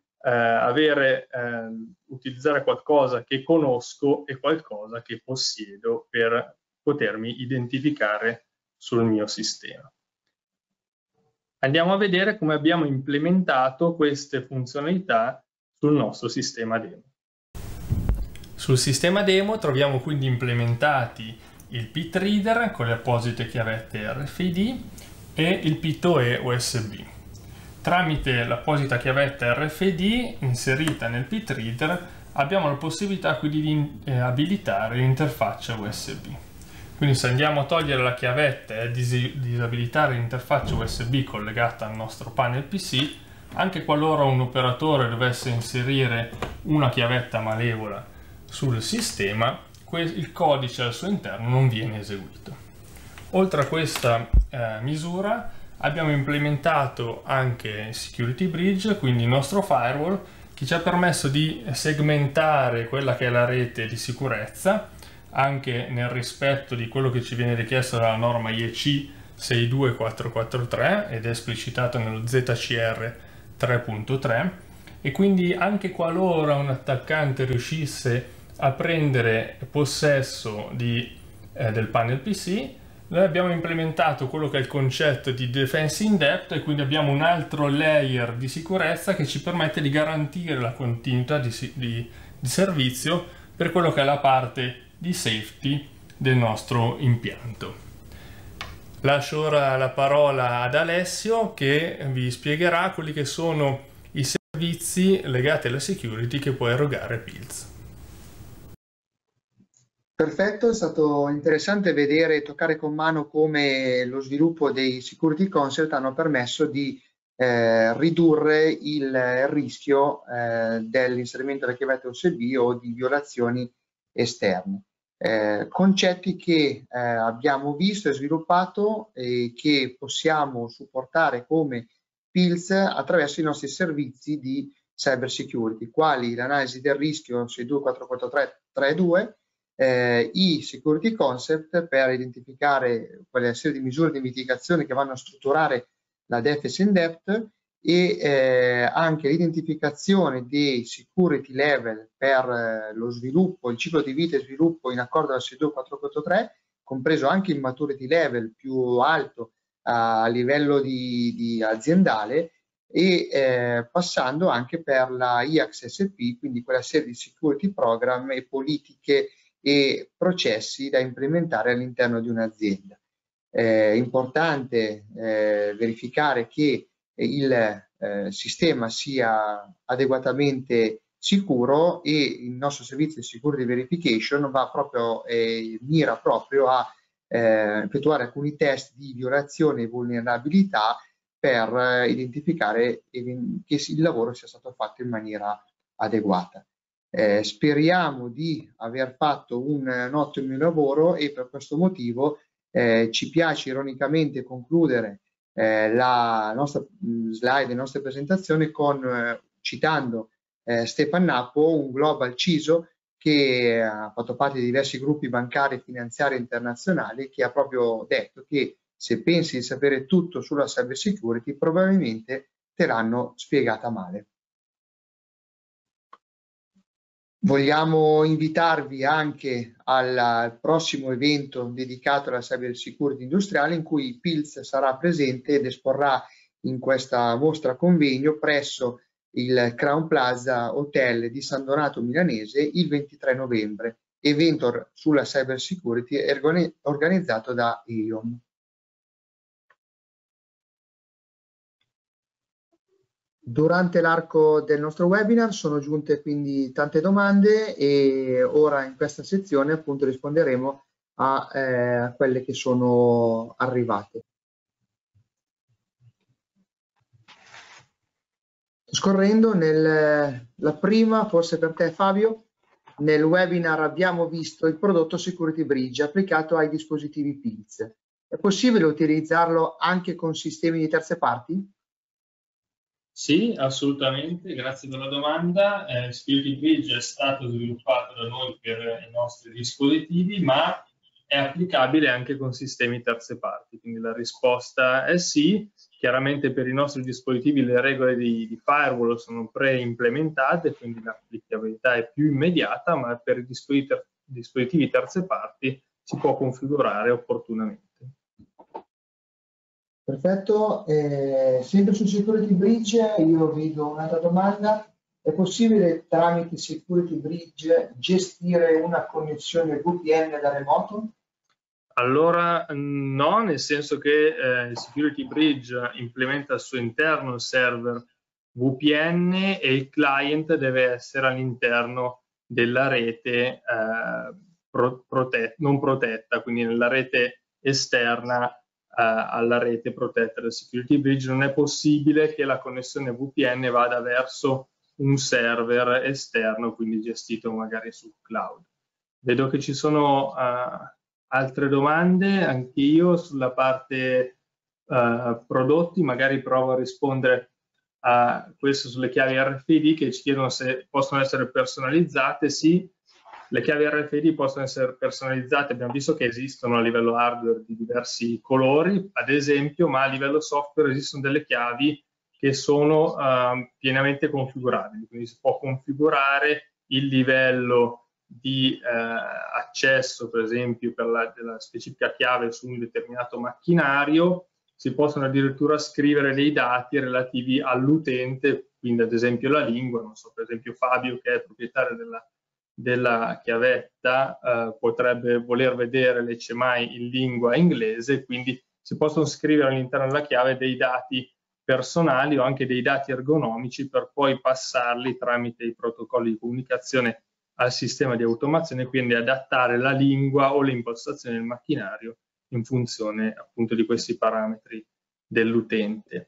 utilizzare qualcosa che conosco e qualcosa che possiedo per potermi identificare sul mio sistema. Andiamo a vedere come abbiamo implementato queste funzionalità sul nostro sistema demo. Sul sistema demo troviamo quindi implementati il PIT Reader con le apposite chiavette RFID e il PIT-OE USB. Tramite l'apposita chiavetta RFID inserita nel PIT-Reader abbiamo la possibilità quindi di abilitare l'interfaccia USB. Quindi se andiamo a togliere la chiavetta e a disabilitare l'interfaccia USB collegata al nostro panel PC, anche qualora un operatore dovesse inserire una chiavetta malevola sul sistema, il codice al suo interno non viene eseguito. Oltre a questa misura abbiamo implementato anche Security Bridge, quindi il nostro firewall, che ci ha permesso di segmentare quella che è la rete di sicurezza, anche nel rispetto di quello che ci viene richiesto dalla norma IEC 62443 ed è esplicitato nello ZCR 3.3, e quindi anche qualora un attaccante riuscisse a prendere possesso del panel PC, noi abbiamo implementato quello che è il concetto di defense in depth, e quindi abbiamo un altro layer di sicurezza che ci permette di garantire la continuità di servizio per quello che è la parte di safety del nostro impianto. Lascio ora la parola ad Alessio, che vi spiegherà quelli che sono i servizi legati alla security che può erogare PILS. Perfetto, è stato interessante vedere e toccare con mano come lo sviluppo dei security concept hanno permesso di ridurre il rischio dell'inserimento della chiavetta USB o di violazioni esterne. Concetti che abbiamo visto e sviluppato e che possiamo supportare come PILS attraverso i nostri servizi di cyber security, quali l'analisi del rischio 6244332, i security concept per identificare quelle serie di misure di mitigazione che vanno a strutturare la defense in depth, e anche l'identificazione dei security level per lo sviluppo, il ciclo di vita e sviluppo in accordo alla 62443, compreso anche il maturity level più alto a livello di aziendale, e passando anche per la IACS-SP, quindi quella serie di security program e politiche e processi da implementare all'interno di un'azienda. È importante verificare che il sistema sia adeguatamente sicuro, e il nostro servizio di security verification va proprio mira proprio a effettuare alcuni test di violazione e vulnerabilità per identificare che il lavoro sia stato fatto in maniera adeguata. Speriamo di aver fatto un ottimo lavoro, e per questo motivo ci piace ironicamente concludere la nostra slide, la nostra presentazione citando Stefan Nappo, un global CISO che ha fatto parte di diversi gruppi bancari e finanziari internazionali, che ha proprio detto che se pensi di sapere tutto sulla cyber security probabilmente te l'hanno spiegata male. Vogliamo invitarvi anche al prossimo evento dedicato alla cyber security industriale, in cui PILS sarà presente ed esporrà in questa mostra convegno presso il Crown Plaza Hotel di San Donato Milanese il 23 novembre, evento sulla cyber security organizzato da EOM. Durante l'arco del nostro webinar sono giunte quindi tante domande, e ora in questa sezione appunto risponderemo a quelle che sono arrivate. Scorrendo la prima, forse per te Fabio, nel webinar abbiamo visto il prodotto Security Bridge applicato ai dispositivi PILS. È possibile utilizzarlo anche con sistemi di terze parti? Sì, assolutamente, grazie per la domanda. Security Bridge è stato sviluppato da noi per i nostri dispositivi, ma è applicabile anche con sistemi terze parti, quindi la risposta è sì. Chiaramente per i nostri dispositivi le regole di firewall sono pre-implementate, quindi l'applicabilità è più immediata, ma per i dispositivi terze parti si può configurare opportunamente. Perfetto, sempre su Security Bridge io vedo un'altra domanda: è possibile tramite Security Bridge gestire una connessione VPN da remoto? Allora no, nel senso che il Security Bridge implementa al suo interno il server VPN e il client deve essere all'interno della rete non protetta, quindi nella rete esterna alla rete protetta del Security Bridge. Non è possibile che la connessione VPN vada verso un server esterno, quindi gestito magari sul cloud. Vedo che ci sono altre domande, anch'io sulla parte prodotti, magari provo a rispondere a questo sulle chiavi RFID che ci chiedono se possono essere personalizzate. Sì, le chiavi RFID possono essere personalizzate, abbiamo visto che esistono a livello hardware di diversi colori, ad esempio, ma a livello software esistono delle chiavi che sono pienamente configurabili, quindi si può configurare il livello di accesso, per esempio, della specifica chiave su un determinato macchinario. Si possono addirittura scrivere dei dati relativi all'utente, quindi ad esempio la lingua, non so, per esempio Fabio, che è proprietario della chiavetta, potrebbe voler vedere l'HMI in lingua inglese, quindi si possono scrivere all'interno della chiave dei dati personali o anche dei dati ergonomici per poi passarli tramite i protocolli di comunicazione al sistema di automazione, quindi adattare la lingua o le impostazioni del macchinario in funzione appunto di questi parametri dell'utente.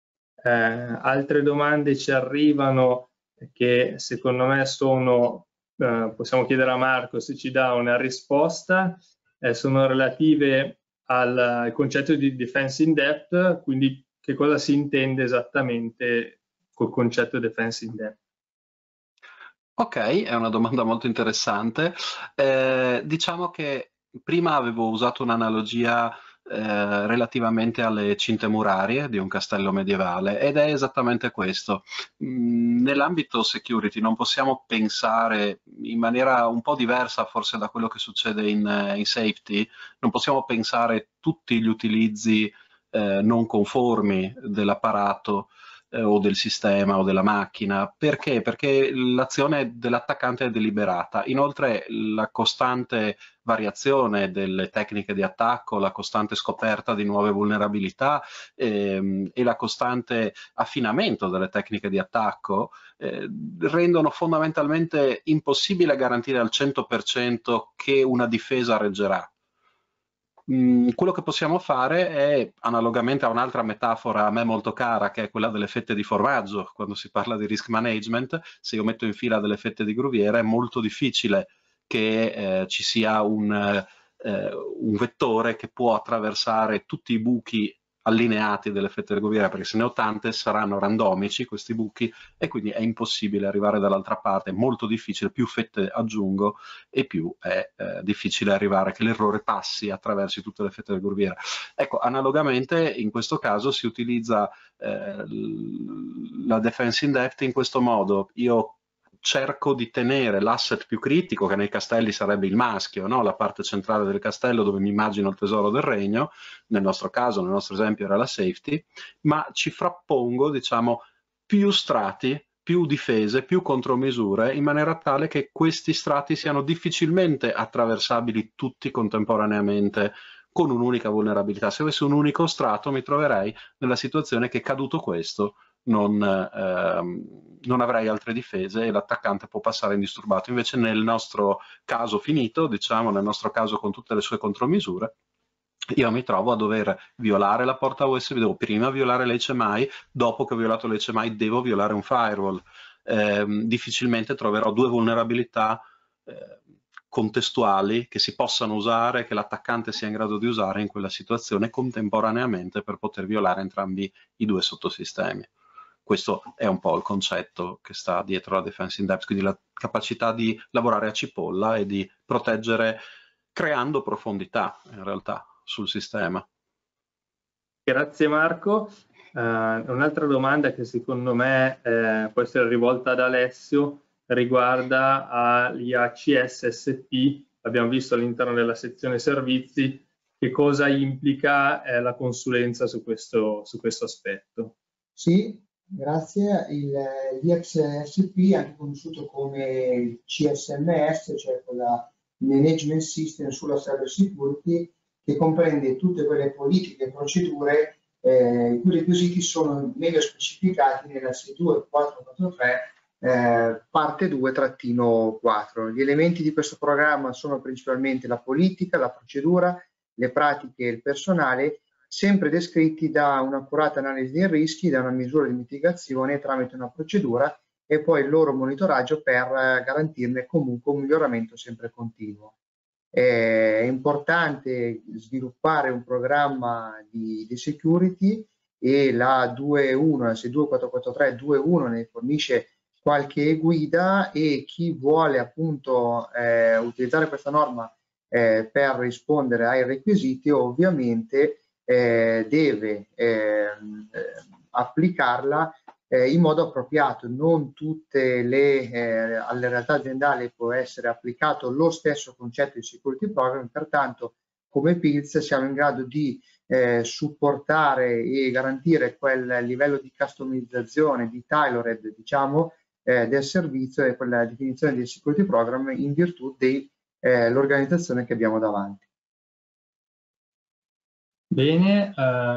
Altre domande ci arrivano che secondo me sono, possiamo chiedere a Marco se ci dà una risposta, sono relative al concetto di defense in depth, quindi che cosa si intende esattamente col concetto di defense in depth. Ok, è una domanda molto interessante. Diciamo che prima avevo usato un'analogia relativamente alle cinte murarie di un castello medievale ed è esattamente questo. Nell'ambito security non possiamo pensare in maniera un po' diversa forse da quello che succede in safety, non possiamo pensare tutti gli utilizzi non conformi dell'apparato o del sistema o della macchina. Perché? Perché l'azione dell'attaccante è deliberata. Inoltre la costante variazione delle tecniche di attacco, la costante scoperta di nuove vulnerabilità e la costante affinamento delle tecniche di attacco rendono fondamentalmente impossibile garantire al 100% che una difesa reggerà. Quello che possiamo fare è, analogamente a un'altra metafora a me molto cara, che è quella delle fette di formaggio, quando si parla di risk management, se io metto in fila delle fette di gruviera è molto difficile che ci sia un vettore che può attraversare tutti i buchi allineati delle fette di gruviera, perché se ne ho tante saranno randomici questi buchi e quindi è impossibile arrivare dall'altra parte, è molto difficile, più fette aggiungo e più è difficile arrivare che l'errore passi attraverso tutte le fette di gruviera. Ecco, analogamente in questo caso si utilizza la defense in depth in questo modo. Io cerco di tenere l'asset più critico, che nei castelli sarebbe il maschio, no? La parte centrale del castello dove mi immagino il tesoro del regno, nel nostro caso, nel nostro esempio era la safety, ma ci frappongo, diciamo, più strati, più difese, più contromisure, in maniera tale che questi strati siano difficilmente attraversabili tutti contemporaneamente con un'unica vulnerabilità. Se avessi un unico strato mi troverei nella situazione che, caduto questo, non avrei altre difese e l'attaccante può passare indisturbato. Invece nel nostro caso finito, diciamo, nel nostro caso con tutte le sue contromisure, io mi trovo a dover violare la porta USB, devo prima violare l'HMI, dopo che ho violato l'HMI devo violare un firewall. Difficilmente troverò due vulnerabilità contestuali che si possano usare, che l'attaccante sia in grado di usare in quella situazione contemporaneamente per poter violare entrambi i due sottosistemi. Questo è un po' il concetto che sta dietro la defense in depth, quindi la capacità di lavorare a cipolla e di proteggere creando profondità in realtà sul sistema. Grazie Marco. Un'altra domanda che secondo me può essere rivolta ad Alessio riguarda agli ACS SP, l'abbiamo visto all'interno della sezione servizi, che cosa implica la consulenza su questo aspetto. Sì, grazie. Gli XSP, anche conosciuto come CSMS, cioè con la Management System sulla Cyber Security, che comprende tutte quelle politiche e procedure i cui requisiti sono meglio specificati nella 62443 parte 2-4. Gli elementi di questo programma sono principalmente la politica, la procedura, le pratiche e il personale, sempre descritti da un'accurata analisi dei rischi, da una misura di mitigazione tramite una procedura e poi il loro monitoraggio per garantirne comunque un miglioramento sempre continuo. È importante sviluppare un programma di security e la 2.1, la 62443 2.1 ne fornisce qualche guida, e chi vuole appunto utilizzare questa norma per rispondere ai requisiti ovviamente deve applicarla in modo appropriato. Non tutte alle realtà aziendali può essere applicato lo stesso concetto di security program, pertanto come PILS siamo in grado di supportare e garantire quel livello di customizzazione, di tailored, diciamo, del servizio e quella definizione del security program in virtù dell'organizzazione che abbiamo davanti. Bene,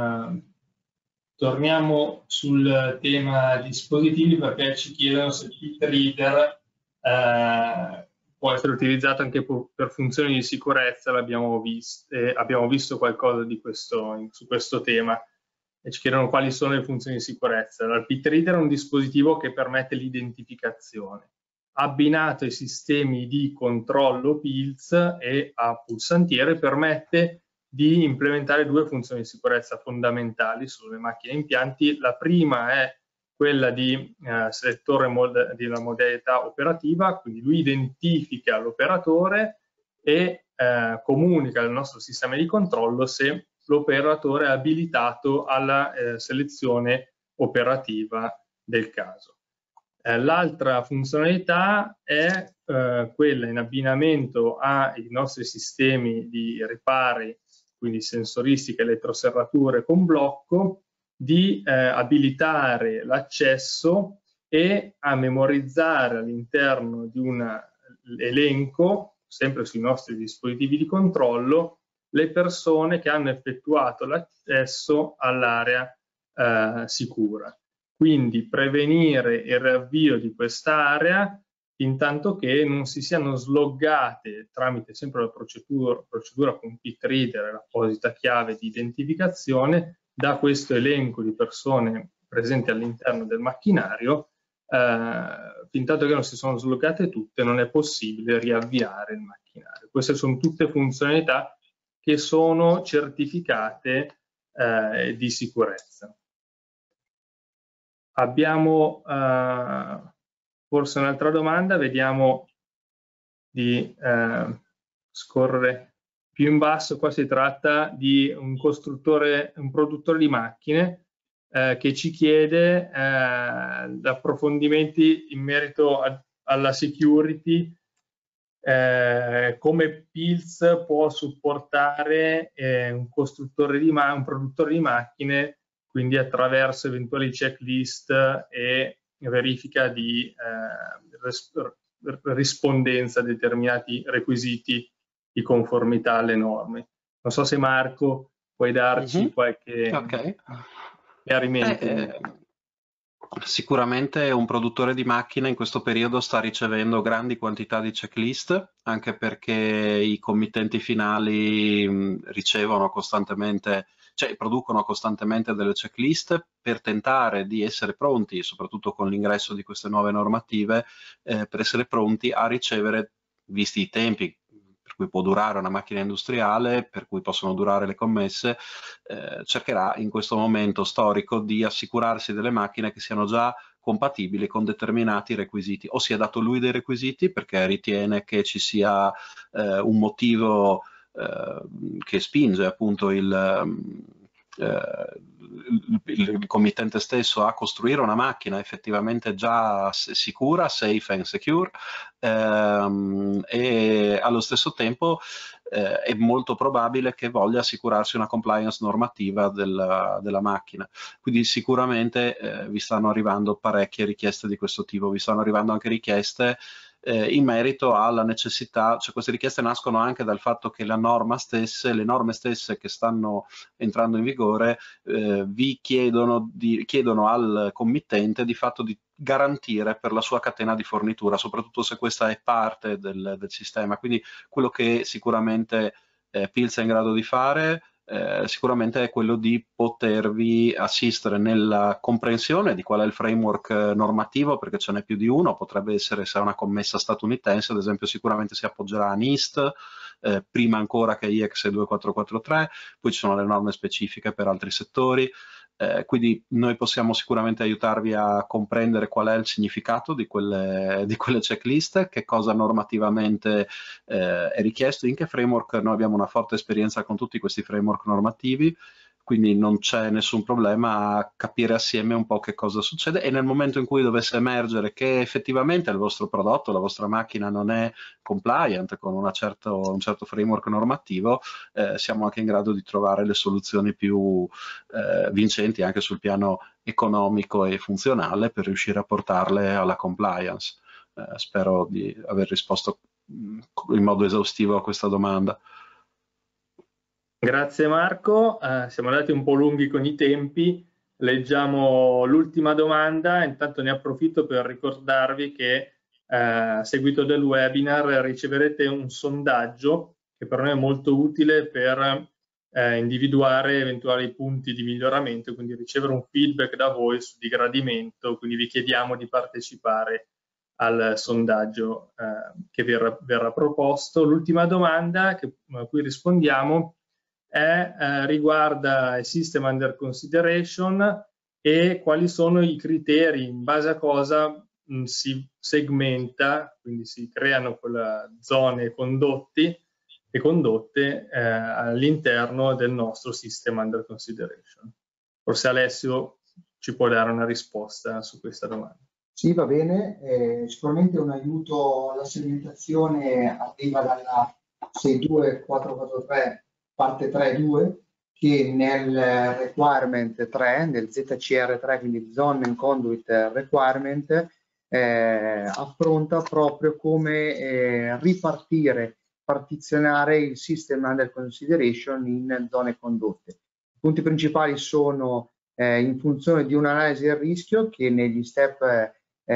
torniamo sul tema dispositivi, perché ci chiedono se PitReader può essere utilizzato anche per funzioni di sicurezza. Abbiamo visto qualcosa di su questo tema, e ci chiedono quali sono le funzioni di sicurezza. Allora, il PitReader è un dispositivo che permette l'identificazione, abbinato ai sistemi di controllo PILS e a pulsantiere, permette di implementare due funzioni di sicurezza fondamentali sulle macchine e impianti. La prima è quella di selettore della modalità operativa, quindi lui identifica l'operatore e comunica al nostro sistema di controllo se l'operatore è abilitato alla selezione operativa del caso. L'altra funzionalità è quella in abbinamento ai nostri sistemi di ripari, quindi sensoristica, elettroserrature con blocco, di abilitare l'accesso e a memorizzare all'interno di un elenco, sempre sui nostri dispositivi di controllo, le persone che hanno effettuato l'accesso all'area sicura. Quindi prevenire il riavvio di quest'area intanto che non si siano sloggate tramite sempre la procedura con PitReader e l'apposita chiave di identificazione da questo elenco di persone presenti all'interno del macchinario. Fintanto che non si sono sloggate tutte, non è possibile riavviare il macchinario. Queste sono tutte funzionalità che sono certificate di sicurezza. Abbiamo forse un'altra domanda, vediamo di scorrere più in basso. Qua si tratta di un produttore di macchine che ci chiede approfondimenti in merito alla security, come PILS può supportare un produttore di macchine, quindi attraverso eventuali checklist e verifica di rispondenza a determinati requisiti di conformità alle norme. Non so se Marco puoi darci qualche chiarimento. Sicuramente un produttore di macchine in questo periodo sta ricevendo grandi quantità di checklist, anche perché i committenti finali ricevono costantemente, cioè producono costantemente delle checklist per tentare di essere pronti, soprattutto con l'ingresso di queste nuove normative, per essere pronti a ricevere, visti i tempi per cui può durare una macchina industriale, per cui possono durare le commesse, cercherà in questo momento storico di assicurarsi delle macchine che siano già compatibili con determinati requisiti, o si è dato lui dei requisiti perché ritiene che ci sia un motivo che spinge appunto il committente stesso a costruire una macchina effettivamente già sicura, safe and secure, e allo stesso tempo è molto probabile che voglia assicurarsi una compliance normativa della macchina. Quindi sicuramente vi stanno arrivando parecchie richieste di questo tipo. Vi stanno arrivando anche richieste in merito alla necessità, cioè queste richieste nascono anche dal fatto che le norme stesse che stanno entrando in vigore vi chiedono al committente di fatto di garantire per la sua catena di fornitura, soprattutto se questa è parte del sistema. Quindi quello che sicuramente PILS è in grado di fare sicuramente è quello di potervi assistere nella comprensione di qual è il framework normativo, perché ce n'è più di uno. Potrebbe essere, se è una commessa statunitense, ad esempio, sicuramente si appoggerà a NIST, prima ancora che IEC 2443, poi ci sono le norme specifiche per altri settori. Quindi noi possiamo sicuramente aiutarvi a comprendere qual è il significato di quelle checklist, che cosa normativamente è richiesto, in che framework. Noi abbiamo una forte esperienza con tutti questi framework normativi, quindi non c'è nessun problema a capire assieme un po' che cosa succede, e nel momento in cui dovesse emergere che effettivamente il vostro prodotto, la vostra macchina non è compliant con un certo framework normativo, siamo anche in grado di trovare le soluzioni più vincenti anche sul piano economico e funzionale per riuscire a portarle alla compliance. Spero di aver risposto in modo esaustivo a questa domanda. Grazie Marco, siamo andati un po' lunghi con i tempi, leggiamo l'ultima domanda. Intanto ne approfitto per ricordarvi che a seguito del webinar riceverete un sondaggio che per noi è molto utile per individuare eventuali punti di miglioramento, quindi ricevere un feedback da voi su di gradimento. Quindi vi chiediamo di partecipare al sondaggio che verrà proposto. L'ultima domanda a cui rispondiamo riguarda il System Under Consideration e quali sono i criteri in base a cosa si segmenta, quindi si creano quelle zone e condotte all'interno del nostro System Under Consideration. Forse Alessio ci può dare una risposta su questa domanda. Sì, va bene. Sicuramente un aiuto alla segmentazione arriva dalla 62443 parte 3.2, che nel requirement 3, nel ZCR3, quindi Zone and Conduit Requirement, affronta proprio come partizionare il System Under Consideration in zone e condotte. I punti principali sono in funzione di un'analisi del rischio, che negli step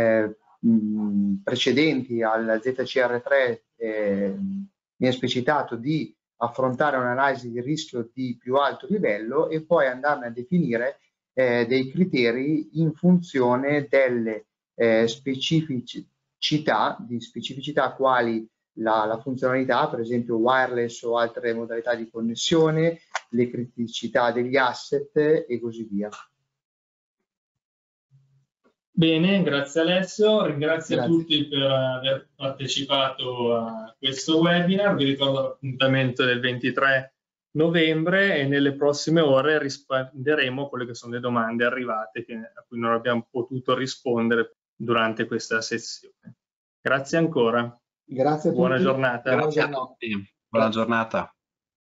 precedenti al ZCR3 viene esplicitato di affrontare un'analisi di rischio di più alto livello e poi andarne a definire dei criteri in funzione delle specificità quali la funzionalità, per esempio wireless o altre modalità di connessione, le criticità degli asset e così via. Bene, grazie Alessio, ringrazio tutti per aver partecipato a questo webinar. Vi ricordo l'appuntamento del 23 novembre e nelle prossime ore risponderemo a quelle che sono le domande arrivate a cui non abbiamo potuto rispondere durante questa sessione. Grazie ancora. Grazie a tutti. Buona giornata. Grazie a tutti. Buona giornata.